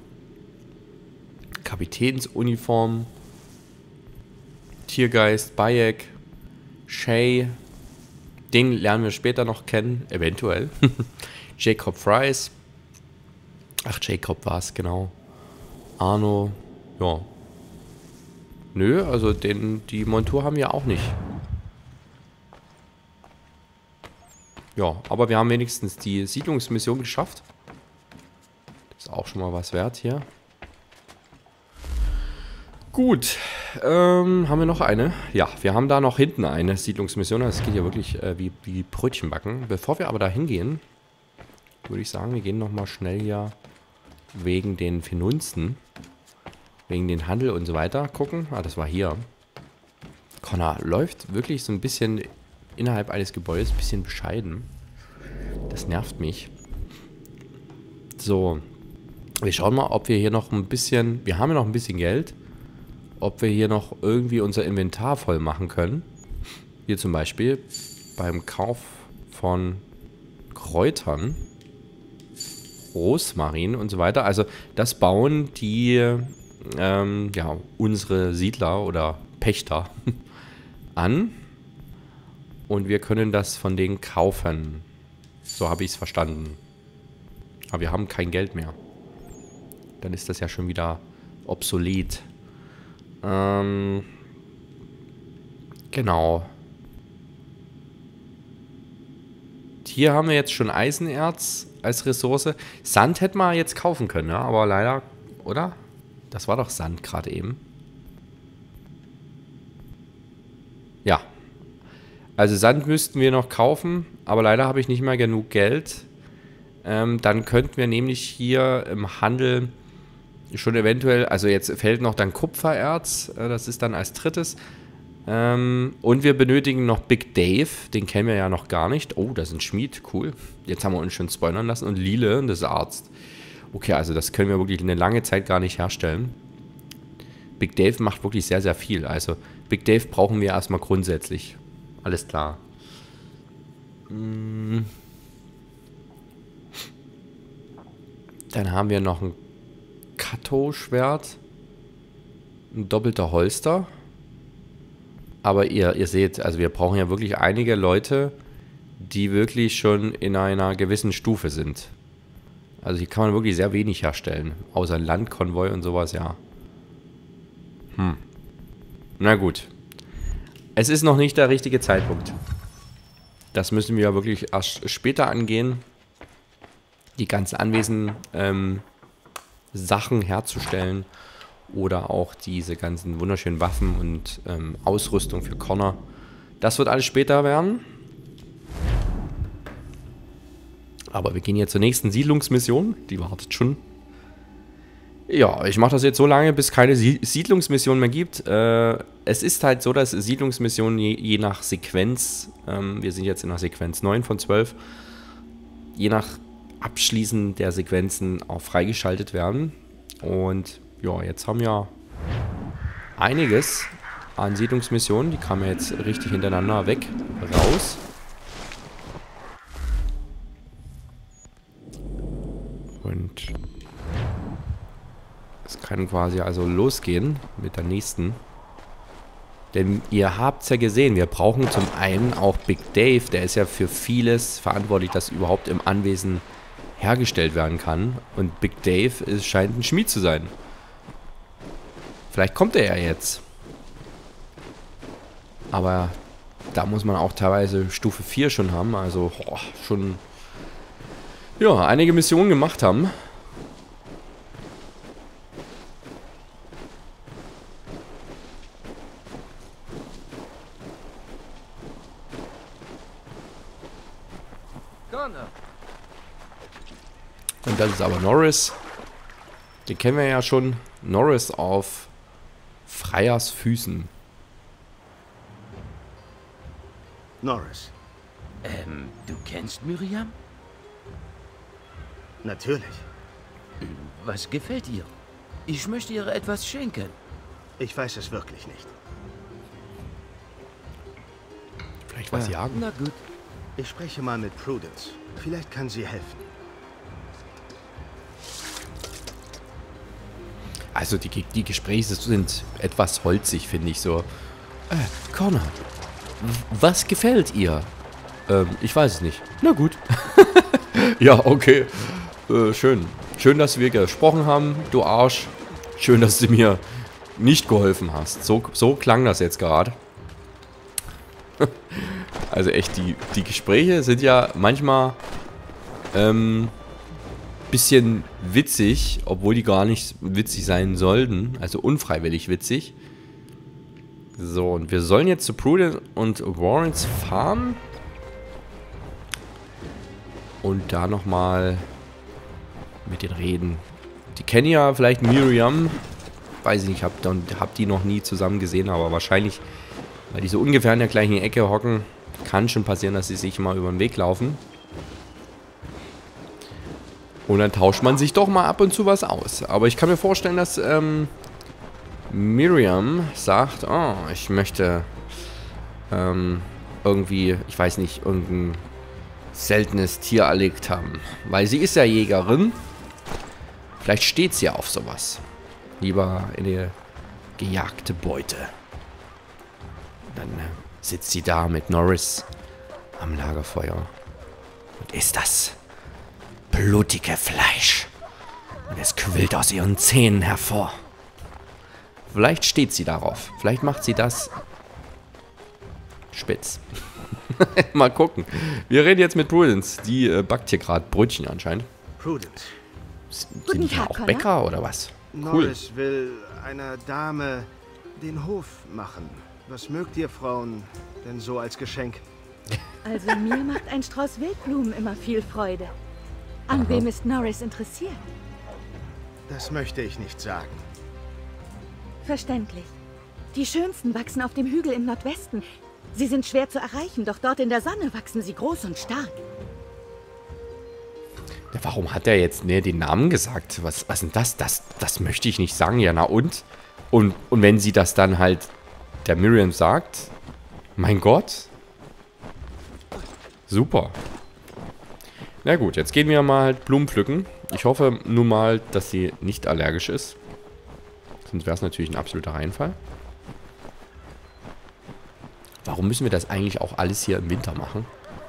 Kapitänsuniform. Tiergeist, Bayek, Shay. Den lernen wir später noch kennen, eventuell. Jacob Fries. Ach, Jacob war es, genau. Arno, ja. Nö, also die Montur haben wir auch nicht. Ja, aber wir haben wenigstens die Siedlungsmission geschafft. Das ist auch schon mal was wert hier. Gut, haben wir noch eine? Ja, wir haben da noch hinten eine Siedlungsmission. Das geht ja wirklich wie Brötchen backen. Bevor wir aber da hingehen, würde ich sagen, wir gehen nochmal schnell hier wegen den Finanzen, wegen den Handel und so weiter gucken. Ah, das war hier. Connor läuft wirklich so ein bisschen innerhalb eines Gebäudes, ein bisschen bescheiden. Das nervt mich. So, wir schauen mal, ob wir hier noch ein bisschen, wir haben ja noch ein bisschen Geld, ob wir hier noch irgendwie unser Inventar voll machen können. Hier zum Beispiel beim Kauf von Kräutern, Rosmarin und so weiter. Also das bauen die, ja, unsere Siedler oder Pächter an. Und wir können das von denen kaufen. So habe ich es verstanden. Aber wir haben kein Geld mehr. Dann ist das ja schon wieder obsolet. Genau. Hier haben wir jetzt schon Eisenerz als Ressource. Sand hätten wir jetzt kaufen können, ja? Aber leider, oder? Das war doch Sand gerade eben. Ja. Also Sand müssten wir noch kaufen, aber leider habe ich nicht mehr genug Geld. Dann könnten wir nämlich hier im Handel schon eventuell, also jetzt fällt noch dann Kupfererz, das ist dann als drittes. Und wir benötigen noch Big Dave, den kennen wir ja noch gar nicht. Oh, das ist ein Schmied, cool. Jetzt haben wir uns schon spoilern lassen. Und Lile, das ist Arzt. Okay, also das können wir wirklich eine lange Zeit gar nicht herstellen. Big Dave macht wirklich sehr, sehr viel. Also Big Dave brauchen wir erstmal grundsätzlich. Alles klar. Dann haben wir noch ein Kato-Schwert. Ein doppelter Holster. Aber ihr seht, also wir brauchen ja wirklich einige Leute, die wirklich schon in einer gewissen Stufe sind. Also hier kann man wirklich sehr wenig herstellen. Außer Landkonvoi und sowas, ja. Na gut. Es ist noch nicht der richtige Zeitpunkt. Das müssen wir wirklich erst später angehen. Die ganzen anwesenden Sachen herzustellen. Oder auch diese ganzen wunderschönen Waffen und Ausrüstung für Connor. Das wird alles später werden. Aber wir gehen jetzt zur nächsten Siedlungsmission. Die wartet schon. Ja, ich mache das jetzt so lange, bis keine Siedlungsmission mehr gibt. Es ist halt so, dass Siedlungsmissionen je nach Sequenz, wir sind jetzt in der Sequenz 9 von 12, je nach Abschließen der Sequenzen auch freigeschaltet werden. Und ja, jetzt haben wir einiges an Siedlungsmissionen. Die kamen jetzt richtig hintereinander weg, raus. Und es kann quasi also losgehen mit der nächsten. Denn ihr habt es ja gesehen, wir brauchen zum einen auch Big Dave, der ist ja für vieles verantwortlich, dass überhaupt im Anwesen hergestellt werden kann. Und Big Dave scheint ein Schmied zu sein. Vielleicht kommt er ja jetzt. Aber da muss man auch teilweise Stufe 4 schon haben, also schon ja, einige Missionen gemacht haben. Und das ist aber Norris. Den kennen wir ja schon. Norris auf Freyers Füßen. Norris. Du kennst Miriam? Natürlich. Was gefällt ihr? Ich möchte ihr etwas schenken. Ich weiß es wirklich nicht. Vielleicht was jagen? Na gut. Ich spreche mal mit Prudence. Vielleicht kann sie helfen. Also die Gespräche sind etwas holzig, finde ich so. Connor, was gefällt ihr? Ich weiß es nicht. Na gut. Ja, okay. Schön. Schön, dass wir gesprochen haben, du Arsch. Schön, dass du mir nicht geholfen hast. So klang das jetzt gerade. Also echt, die Gespräche sind ja manchmal bisschen witzig, obwohl die gar nicht witzig sein sollten. Also unfreiwillig witzig. So, und wir sollen jetzt zu Prudence und Warrens Farm. Und da nochmal mit denen reden. Die kennen ja vielleicht Miriam. Weiß ich nicht, hab die noch nie zusammen gesehen, aber wahrscheinlich, weil die so ungefähr in der gleichen Ecke hocken, kann schon passieren, dass sie sich mal über den Weg laufen. Und dann tauscht man sich doch mal ab und zu was aus. Aber ich kann mir vorstellen, dass Miriam sagt, oh, ich möchte irgendwie, ich weiß nicht, irgendein seltenes Tier erlegt haben. Weil sie ist ja Jägerin. Vielleicht steht sie ja auf sowas. Lieber eine gejagte Beute. Dann sitzt sie da mit Norris am Lagerfeuer und isst das blutige Fleisch. Und es quillt aus ihren Zähnen hervor. Vielleicht steht sie darauf. Vielleicht macht sie das spitz. Mal gucken. Wir reden jetzt mit Prudence. Die backt hier gerade Brötchen anscheinend. Prudence. Sind die auch Bäcker oder was? Cool. Norris will einer Dame den Hof machen. Was mögt ihr Frauen denn so als Geschenk? Also mir macht ein Strauß Wildblumen immer viel Freude. An wem ist Norris interessiert? Das möchte ich nicht sagen. Verständlich. Die schönsten wachsen auf dem Hügel im Nordwesten. Sie sind schwer zu erreichen, doch dort in der Sonne wachsen sie groß und stark. Ja, warum hat er jetzt den Namen gesagt? Was denn das? Das möchte ich nicht sagen. Ja, na und? Und wenn sie das dann halt der Miriam sagt, mein Gott. Super. Na gut, jetzt gehen wir mal halt Blumen pflücken. Ich hoffe nun mal, dass sie nicht allergisch ist. Sonst wäre es natürlich ein absoluter Reinfall. Warum müssen wir das eigentlich auch alles hier im Winter machen?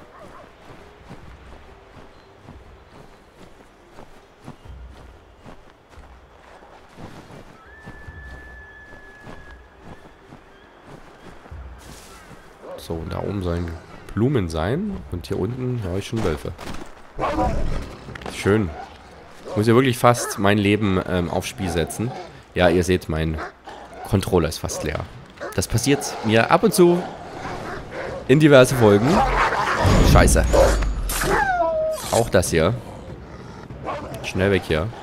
So, und da oben sollen Blumen sein. Und hier unten höre ich schon Wölfe. Schön. Ich muss ja wirklich fast mein Leben aufs Spiel setzen. Ja, ihr seht, mein Controller ist fast leer. Das passiert mir ab und zu in diverse Folgen. Scheiße. Auch das hier. Schnell weg hier.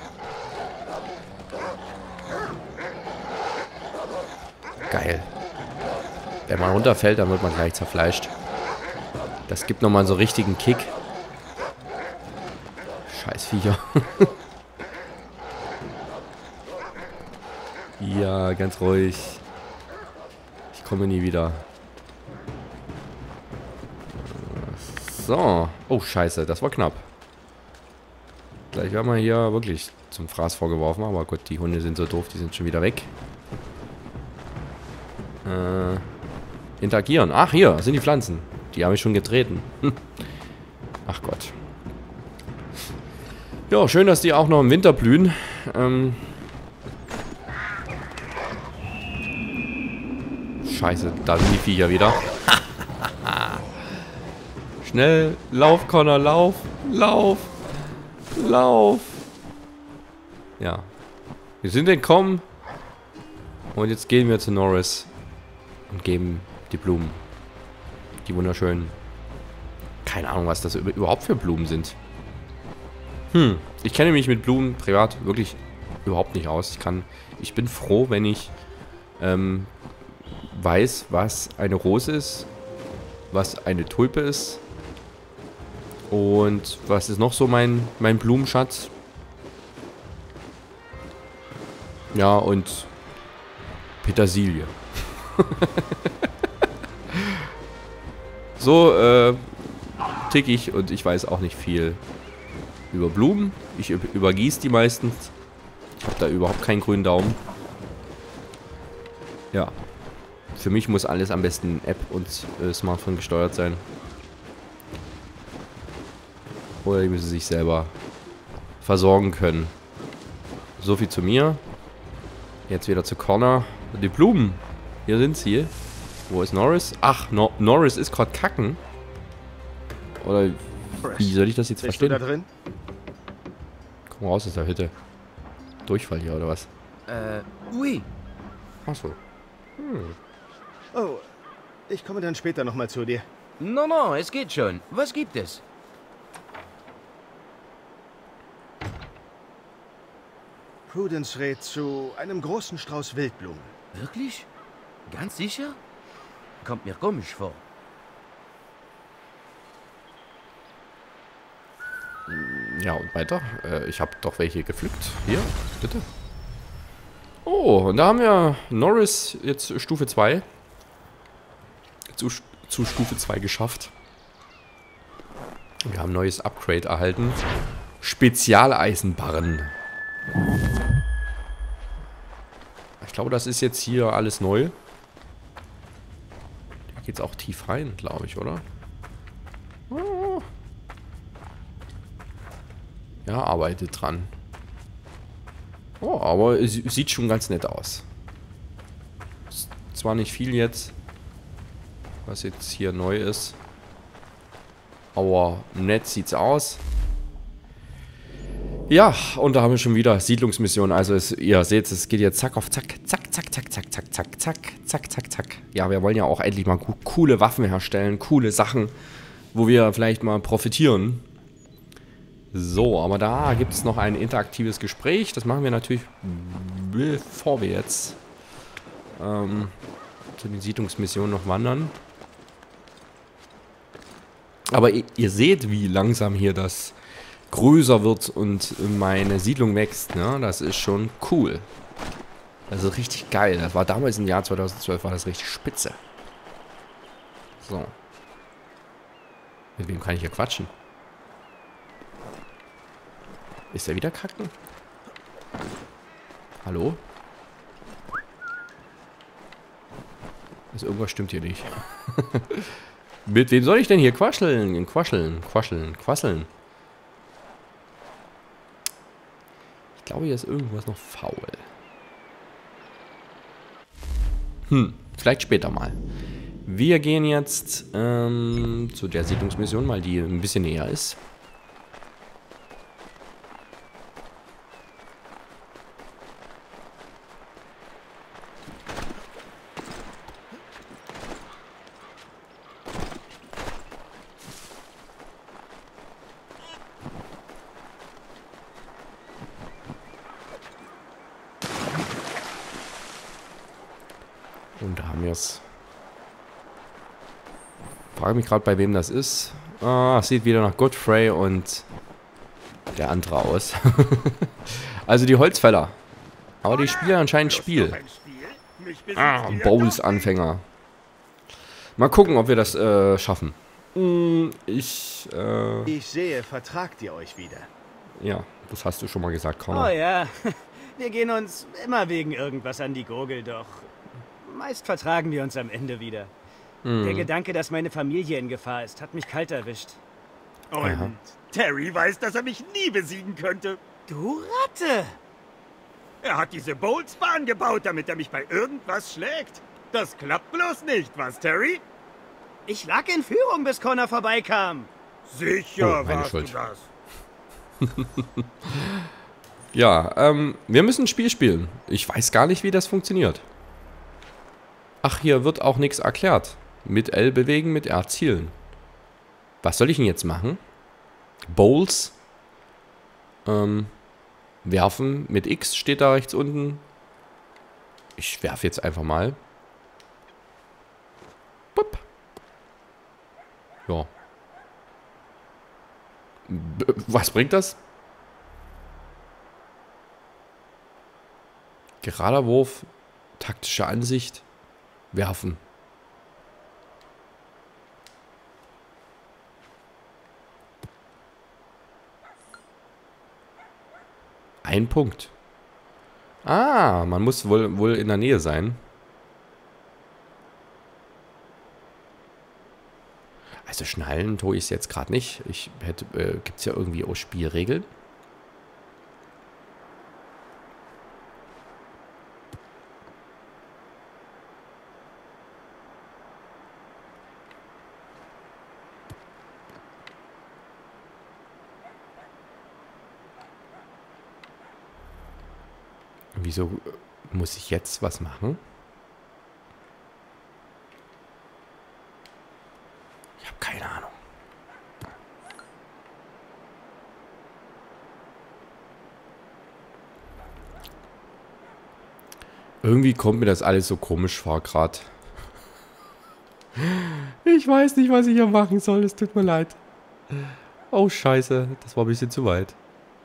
Geil. Wenn man runterfällt, dann wird man gleich zerfleischt. Das gibt nochmal so einen richtigen Kick. Scheiß Viecher. Ja, ganz ruhig. Ich komme nie wieder. So. Oh, scheiße, das war knapp. Gleich werden wir hier wirklich zum Fraß vorgeworfen. Aber gut, die Hunde sind so doof, die sind schon wieder weg. Interagieren. Ach, hier sind die Pflanzen. Die habe ich schon getreten. Ach Gott. Ja, schön, dass die auch noch im Winter blühen. Scheiße, da sind die Viecher wieder. Schnell, lauf, Connor, lauf, lauf, lauf. Ja. Wir sind entkommen. Und jetzt gehen wir zu Norris und geben die Blumen. Die wunderschönen. Keine Ahnung, was das überhaupt für Blumen sind. Ich kenne mich mit Blumen privat wirklich überhaupt nicht aus. Ich bin froh, wenn ich weiß, was eine Rose ist, was eine Tulpe ist und was ist noch so mein Blumenschatz. Ja, und Petersilie. So tick ich und ich weiß auch nicht viel über Blumen. Ich übergieße die meistens. Ich habe da überhaupt keinen grünen Daumen. Ja. Für mich muss alles am besten App und Smartphone gesteuert sein. Oder die müssen sich selber versorgen können. So viel zu mir. Jetzt wieder zu Connor. Die Blumen. Hier sind sie. Wo ist Norris? Ach, Norris ist gerade kacken. Oder wie soll ich das jetzt verstehen? Bist du da drin? Komm raus aus der Hütte. Durchfall hier, oder was? Oui. Achso. Oh, ich komme dann später nochmal zu dir. No, es geht schon. Was gibt es? Prudence rät zu einem großen Strauß Wildblumen. Wirklich? Ganz sicher? Kommt mir komisch vor. Ja, und weiter? Ich habe doch welche gepflückt. Hier, bitte. Oh, und da haben wir Norris jetzt Stufe 2. Zu Stufe 2 geschafft. Wir haben ein neues Upgrade erhalten. Spezialeisenbarren. Ich glaube, das ist jetzt hier alles neu. Da geht es auch tief rein, glaube ich, oder? Ja, arbeitet dran. Oh, aber es sieht schon ganz nett aus. Ist zwar nicht viel jetzt, was jetzt hier neu ist. Aber nett sieht's aus. Ja, und da haben wir schon wieder Siedlungsmission. Also ihr seht, es geht jetzt zack auf zack. Zack, zack, zack, zack, zack, zack, zack, zack, zack, zack. Ja, wir wollen ja auch endlich mal coole Waffen herstellen. Coole Sachen, wo wir vielleicht mal profitieren. So, aber da gibt es noch ein interaktives Gespräch. Das machen wir natürlich, bevor wir jetzt zu den Siedlungsmissionen noch wandern. Aber ihr seht, wie langsam hier das größer wird und meine Siedlung wächst. Ne? Das ist schon cool. Das ist richtig geil. Das war damals im Jahr 2012, war das richtig spitze. So. Mit wem kann ich hier quatschen? Ist der wieder kacken? Hallo? Also irgendwas stimmt hier nicht. Mit wem soll ich denn hier quasseln? Quasseln. Ich glaube, hier ist irgendwas noch faul. Vielleicht später mal. Wir gehen jetzt zu der Siedlungsmission, weil die ein bisschen näher ist. Und da haben wir es. Frage mich gerade, bei wem das ist. Ah, sieht wieder nach Godfrey und der andere aus. Also die Holzfäller. Aber die spielen anscheinend Spiel. Bowls-Anfänger. Mal gucken, ob wir das schaffen. Ich sehe, vertragt ihr euch wieder. Ja, das hast du schon mal gesagt, Oh Connor. ja, wir gehen uns immer wegen irgendwas an die Gurgel, doch meist vertragen wir uns am Ende wieder. Der Gedanke, dass meine Familie in Gefahr ist, hat mich kalt erwischt. Und Aha. Terry weiß, dass er mich nie besiegen könnte. Du Ratte! Er hat diese Boltzbahn gebaut, damit er mich bei irgendwas schlägt. Das klappt bloß nicht, was, Terry? Ich lag in Führung, bis Connor vorbeikam. Sicher Oh, meine warst du Schuld. das. Ja, wir müssen ein Spiel spielen. Ich weiß gar nicht, wie das funktioniert. Ach, hier wird auch nichts erklärt. Mit L bewegen, mit R zielen. Was soll ich denn jetzt machen? Bowls. Werfen. Mit X steht da rechts unten. Ich werfe jetzt einfach mal. Bup. Ja. Was bringt das? Gerader Wurf. Taktische Ansicht. Werfen. Ein Punkt. Ah, man muss wohl in der Nähe sein. Also schnallen tue ich es jetzt gerade nicht. Gibt es ja irgendwie auch Spielregeln? Wieso muss ich jetzt was machen? Ich habe keine Ahnung. Irgendwie kommt mir das alles so komisch vor gerade. Ich weiß nicht, was ich hier machen soll. Es tut mir leid. Oh, scheiße. Das war ein bisschen zu weit.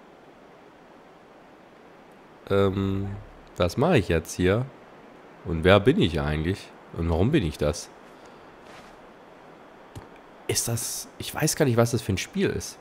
Was mache ich jetzt hier? Und wer bin ich eigentlich? Und warum bin ich das? Ist das... Ich weiß gar nicht, was das für ein Spiel ist.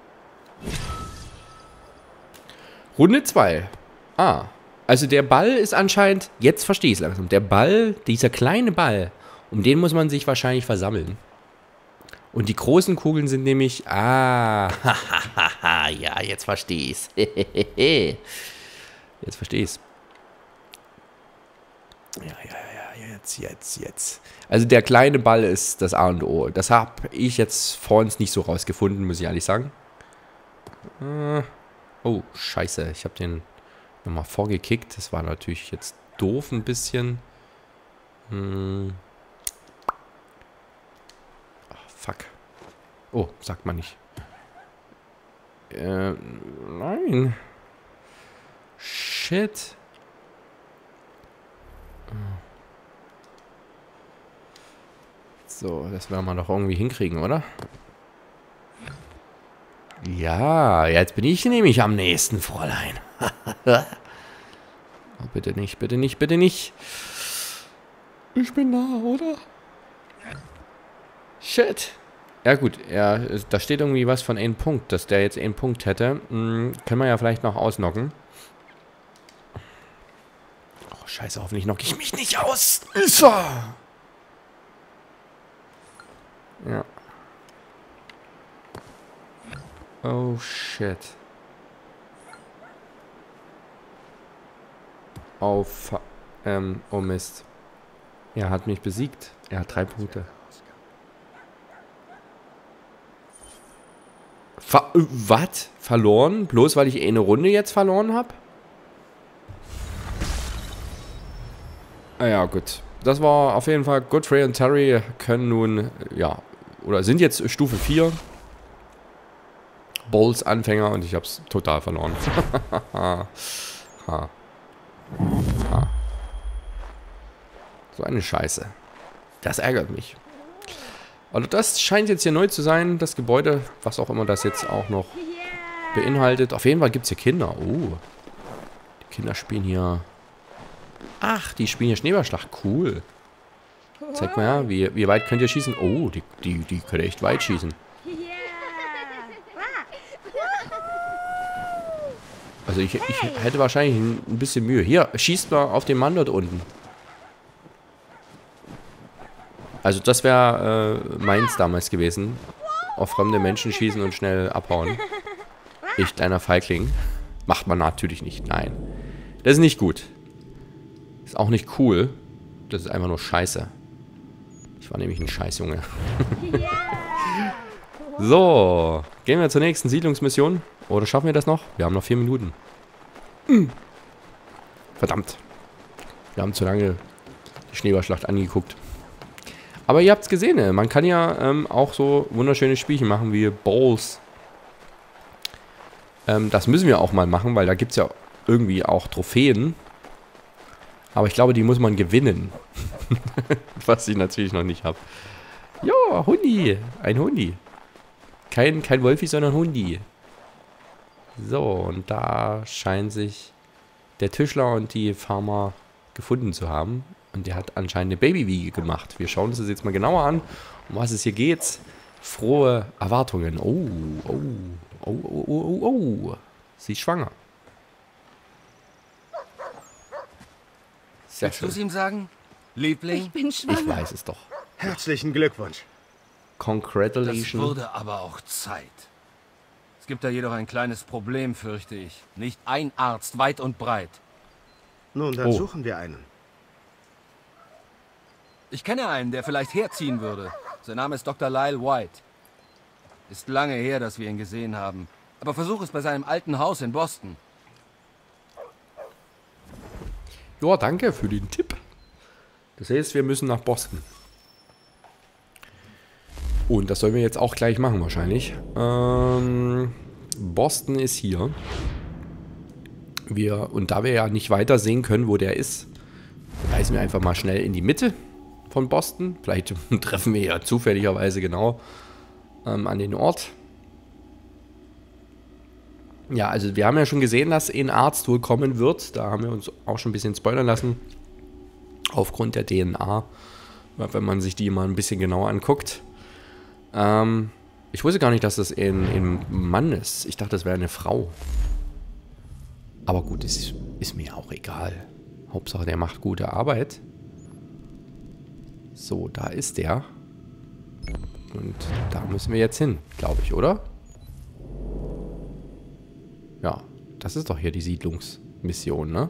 Runde 2. Ah. Also der Ball ist anscheinend... Jetzt verstehe ich es langsam. Der Ball, dieser kleine Ball, um den muss man sich wahrscheinlich versammeln. Und die großen Kugeln sind nämlich... Ah. Ja, jetzt verstehe ich es. Jetzt verstehe ich es. Ja, jetzt. Also der kleine Ball ist das A und O. Das habe ich jetzt vorhin nicht so rausgefunden, muss ich ehrlich sagen. Oh, scheiße. Ich habe den nochmal vorgekickt. Das war natürlich jetzt doof ein bisschen. Ach, fuck. Oh, sagt man nicht. Nein. Shit. So, das werden wir doch irgendwie hinkriegen, oder? Ja, jetzt bin ich nämlich am nächsten, Fräulein. Oh, bitte nicht, bitte nicht, bitte nicht. Ich bin da, oder? Shit. Ja gut, ja, da steht irgendwie was von einem Punkt, dass der jetzt einen Punkt hätte. Können wir ja vielleicht noch ausnocken. Oh, scheiße, hoffentlich knocke ich mich nicht aus. Ist er! Ja. Oh, shit. Oh, oh Mist. Er hat mich besiegt. Er hat 3 Punkte. Was? Verloren? Bloß weil ich eine Runde jetzt verloren habe? Ah ja, gut. Das war auf jeden Fall Godfrey und Terry können nun, ja, oder sind jetzt Stufe 4. Bowls Anfänger und ich habe es total verloren. So eine Scheiße. Das ärgert mich. Also das scheint jetzt hier neu zu sein, das Gebäude, was auch immer das jetzt auch noch beinhaltet. Auf jeden Fall gibt es hier Kinder. Oh, die Kinder spielen hier... Ach, die spielen hier Schneeballschlacht. Cool. Zeig mal her, wie weit könnt ihr schießen? Oh, die können echt weit schießen. Also ich hätte wahrscheinlich ein bisschen Mühe. Hier, schießt mal auf den Mann dort unten. Also das wäre meins damals gewesen. Auf fremde Menschen schießen und schnell abhauen. Ich, kleiner Feigling. Macht man natürlich nicht, nein. Das ist nicht gut. Ist auch nicht cool. Das ist einfach nur scheiße. Ich war nämlich ein Scheißjunge. So, gehen wir zur nächsten Siedlungsmission. Oder schaffen wir das noch? Wir haben noch 4 Minuten. Verdammt. Wir haben zu lange die Schneeballschlacht angeguckt. Aber ihr habt es gesehen, man kann ja auch so wunderschöne Spielchen machen wie Bowls. Das müssen wir auch mal machen, weil da gibt es ja irgendwie auch Trophäen. Aber ich glaube, die muss man gewinnen. Was ich natürlich noch nicht habe. Ja, Hundi. Ein Hundi. Kein Wolfi, sondern Hundi. So, und da scheint sich der Tischler und die Farmer gefunden zu haben. Und der hat anscheinend eine Babywiege gemacht. Wir schauen uns das jetzt mal genauer an, um was es hier geht. Frohe Erwartungen. Oh. Sie ist schwanger. Sehr schön. Willst du es ihm sagen, Liebling? Ich bin schwanger. Ich weiß es doch. Herzlichen Glückwunsch. Das Congratulations. wurde aber auch Zeit. Es gibt da jedoch ein kleines Problem, fürchte ich. Nicht ein Arzt, weit und breit. Nun, dann suchen wir einen. Ich kenne einen, der vielleicht herziehen würde. Sein Name ist Dr. Lyle White. Ist lange her, dass wir ihn gesehen haben. Aber versuch es bei seinem alten Haus in Boston. Ja, danke für den Tipp. Das heißt, wir müssen nach Boston. Und das sollen wir jetzt auch gleich machen wahrscheinlich. Boston ist hier. Und da wir ja nicht weiter sehen können, wo der ist, reisen wir einfach mal schnell in die Mitte von Boston. Vielleicht treffen wir ja zufälligerweise genau an den Ort. Ja, also wir haben ja schon gesehen, dass ein Arzt wohl kommen wird. Da haben wir uns auch schon ein bisschen spoilern lassen. Aufgrund der DNA. Wenn man sich die mal ein bisschen genauer anguckt. Ich wusste gar nicht, dass das ein Mann ist. Ich dachte, das wäre eine Frau. Aber gut, es ist mir auch egal. Hauptsache, der macht gute Arbeit. So, da ist der. Und da müssen wir jetzt hin, glaube ich, oder? Ja, das ist doch hier die Siedlungsmission, ne?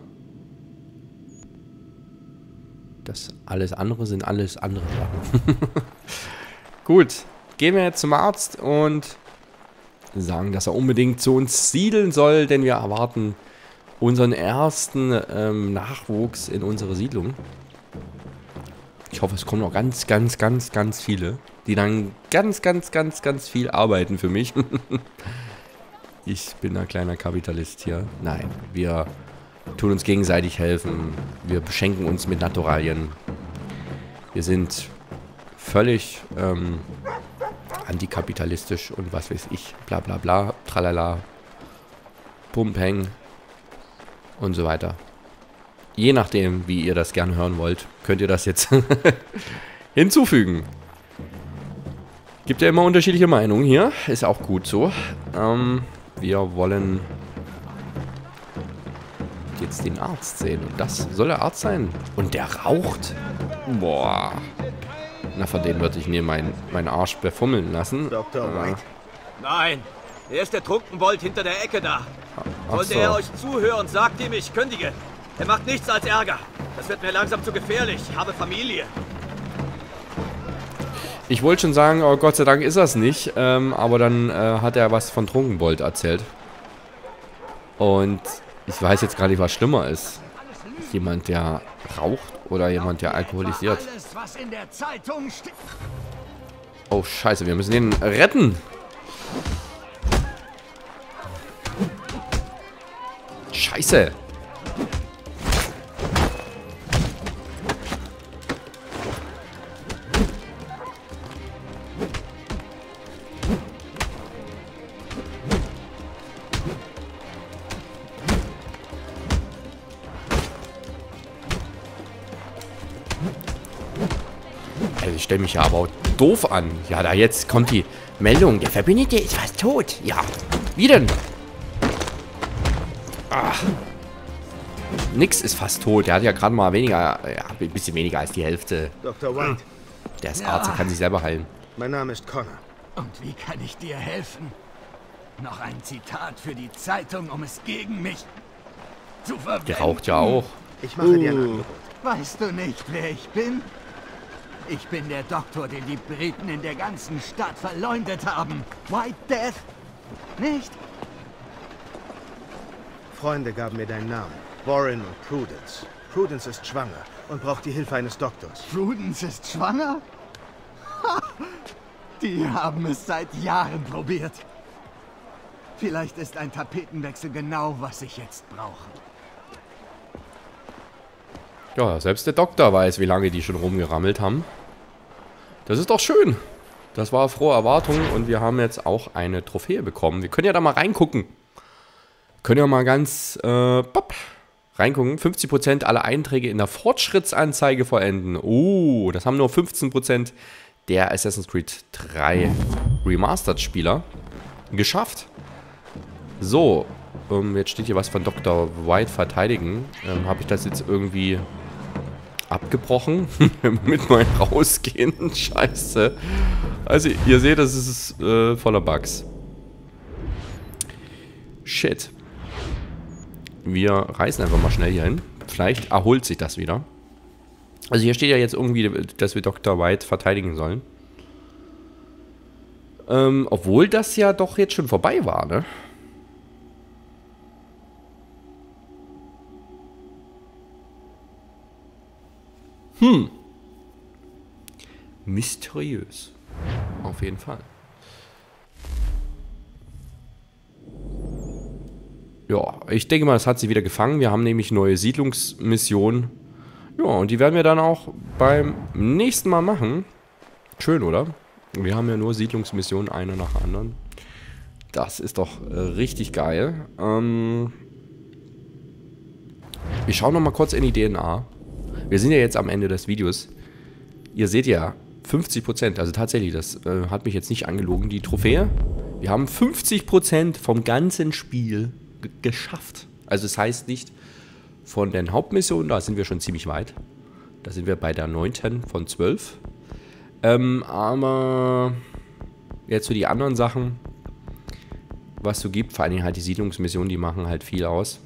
Das alles andere sind alles andere Sachen. Gut, gehen wir jetzt zum Arzt und sagen, dass er unbedingt zu uns siedeln soll, denn wir erwarten unseren ersten Nachwuchs in unsere Siedlung. Ich hoffe, es kommen noch ganz, ganz, ganz, ganz viele, die dann ganz, ganz, ganz, ganz viel arbeiten für mich. Ich bin ein kleiner Kapitalist hier. Nein, wir tun uns gegenseitig helfen. Wir beschenken uns mit Naturalien. Wir sind völlig antikapitalistisch und was weiß ich. Bla bla bla, tralala, Pumpeng und so weiter. Je nachdem, wie ihr das gerne hören wollt, könnt ihr das jetzt hinzufügen. Gibt ja immer unterschiedliche Meinungen hier. Ist auch gut so. Wir wollen jetzt den Arzt sehen. Und das soll der Arzt sein. Und der raucht. Boah. Na, von dem würde ich mir meinen Arsch befummeln lassen. Dr. White. Nein, er ist der Trunkenbold hinter der Ecke da. Sollte so. er euch zuhören, sagt ihm, ich kündige. Er macht nichts als Ärger. Das wird mir langsam zu gefährlich. Ich habe Familie. Ich wollte schon sagen, oh Gott sei Dank ist das nicht. Aber dann hat er was von Trunkenbold erzählt. Und ich weiß jetzt gar nicht, was schlimmer ist. Jemand, der raucht oder jemand, der alkoholisiert. Oh, scheiße, wir müssen den retten. Scheiße. Also ich stelle mich ja aber doof an. Ja, da jetzt kommt die Meldung. Der Verbündete ist fast tot. Ja. Wie denn? Ach. Nix ist fast tot. Der hat ja gerade mal weniger, ja, ein bisschen weniger als die Hälfte. Dr. White. Der ist Arzt, er kann sich selber heilen. Mein Name ist Connor. Und wie kann ich dir helfen? Noch ein Zitat für die Zeitung, um es gegen mich zu verwenden. Der raucht ja auch. Ich mache dir ein Angebot. Weißt du nicht, wer ich bin? Ich bin der Doktor, den die Briten in der ganzen Stadt verleumdet haben. White Death. Nicht? Freunde gaben mir deinen Namen. Warren und Prudence. Prudence ist schwanger und braucht die Hilfe eines Doktors. Prudence ist schwanger? Ha! Die haben es seit Jahren probiert. Vielleicht ist ein Tapetenwechsel genau, was ich jetzt brauche. Ja, selbst der Doktor weiß, wie lange die schon rumgerammelt haben. Das ist doch schön. Das war frohe Erwartung und wir haben jetzt auch eine Trophäe bekommen. Wir können ja da mal reingucken. Können ja mal ganz reingucken. 50% aller Einträge in der Fortschrittsanzeige vollenden. Oh, das haben nur 15% der Assassin's Creed 3 Remastered-Spieler geschafft. So, jetzt steht hier was von Dr. White verteidigen. Habe ich das jetzt irgendwie abgebrochen? Mit meinem Rausgehen? Scheiße. Also, ihr seht, das ist voller Bugs. Shit. Wir reisen einfach mal schnell hier hin. Vielleicht erholt sich das wieder. Also hier steht ja jetzt irgendwie, dass wir Dr. White verteidigen sollen. Obwohl das ja doch jetzt schon vorbei war, ne? Mysteriös. Auf jeden Fall. Ja, ich denke mal, das hat sie wieder gefangen. Wir haben nämlich neue Siedlungsmissionen. Ja, und die werden wir dann auch beim nächsten Mal machen. Schön, oder? Wir haben ja nur Siedlungsmissionen, eine nach der anderen. Das ist doch richtig geil. Wir schauen noch mal kurz in die DNA. Wir sind ja jetzt am Ende des Videos. Ihr seht ja, 50%, also tatsächlich, das hat mich jetzt nicht angelogen, die Trophäe. Wir haben 50% vom ganzen Spiel geschafft. Also es heißt nicht von den Hauptmissionen, da sind wir schon ziemlich weit. Da sind wir bei der 9. von 12. Aber jetzt für die anderen Sachen, was es so gibt, vor allen Dingen halt die Siedlungsmissionen, die machen halt viel aus.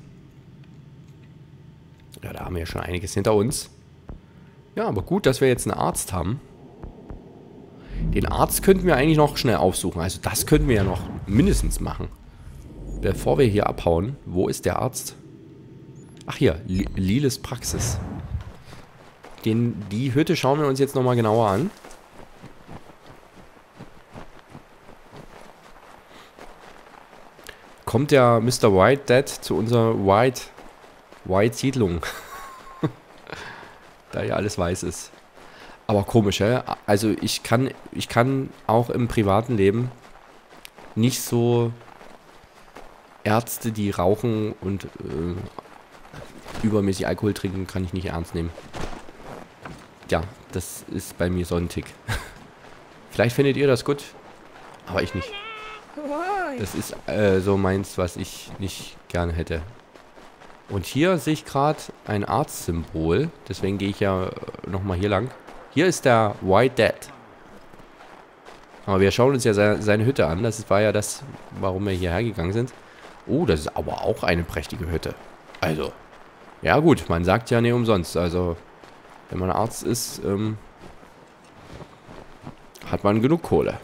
Ja, da haben wir ja schon einiges hinter uns. Ja, aber gut, dass wir jetzt einen Arzt haben. Den Arzt könnten wir eigentlich noch schnell aufsuchen. Also das könnten wir ja noch mindestens machen. Bevor wir hier abhauen, wo ist der Arzt? Ach hier, Liles Praxis. Die Hütte schauen wir uns jetzt nochmal genauer an. Kommt der Mr. White Dad zu unserer White-Siedlung. Da ja alles weiß ist. Aber komisch, hä? Also ich kann auch im privaten Leben nicht so Ärzte, die rauchen und übermäßig Alkohol trinken, kann ich nicht ernst nehmen. Ja, das ist bei mir so ein Tick. Vielleicht findet ihr das gut, aber ich nicht. Das ist so meins, was ich nicht gerne hätte. Und hier sehe ich gerade ein Arztsymbol, deswegen gehe ich ja nochmal hier lang. Hier ist der White Dad. Aber wir schauen uns ja seine Hütte an. Das war ja das, warum wir hierher gegangen sind. Oh, das ist aber auch eine prächtige Hütte. Also, ja gut, man sagt ja nicht umsonst. Also, wenn man Arzt ist, hat man genug Kohle.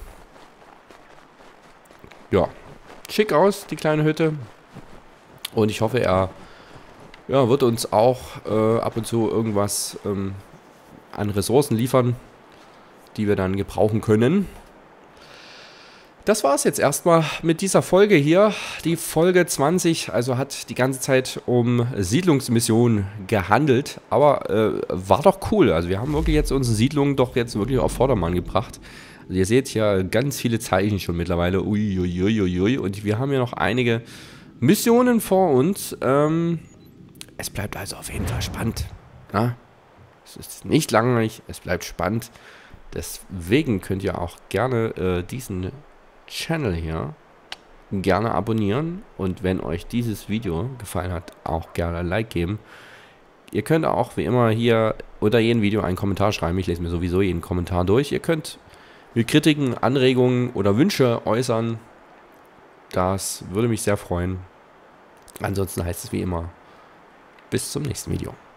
Ja, schick aus, die kleine Hütte. Und ich hoffe, er wird uns auch ab und zu irgendwas an Ressourcen liefern, die wir dann gebrauchen können. Das war es jetzt erstmal mit dieser Folge hier. Die Folge 20, also hat die ganze Zeit um Siedlungsmissionen gehandelt. Aber war doch cool. Also wir haben wirklich jetzt unsere Siedlungen doch jetzt wirklich auf Vordermann gebracht. Also ihr seht ja ganz viele Zeichen schon mittlerweile. Uiuiuiui. Und wir haben ja noch einige Missionen vor uns. Es bleibt also auf jeden Fall spannend. Ja? Es ist nicht langweilig, es bleibt spannend. Deswegen könnt ihr auch gerne diesen Channel hier gerne abonnieren und wenn euch dieses Video gefallen hat, auch gerne ein Like geben. Ihr könnt auch wie immer hier unter jedem Video einen Kommentar schreiben. Ich lese mir sowieso jeden Kommentar durch. Ihr könnt mir Kritiken, Anregungen oder Wünsche äußern. Das würde mich sehr freuen. Ansonsten heißt es wie immer, bis zum nächsten Video.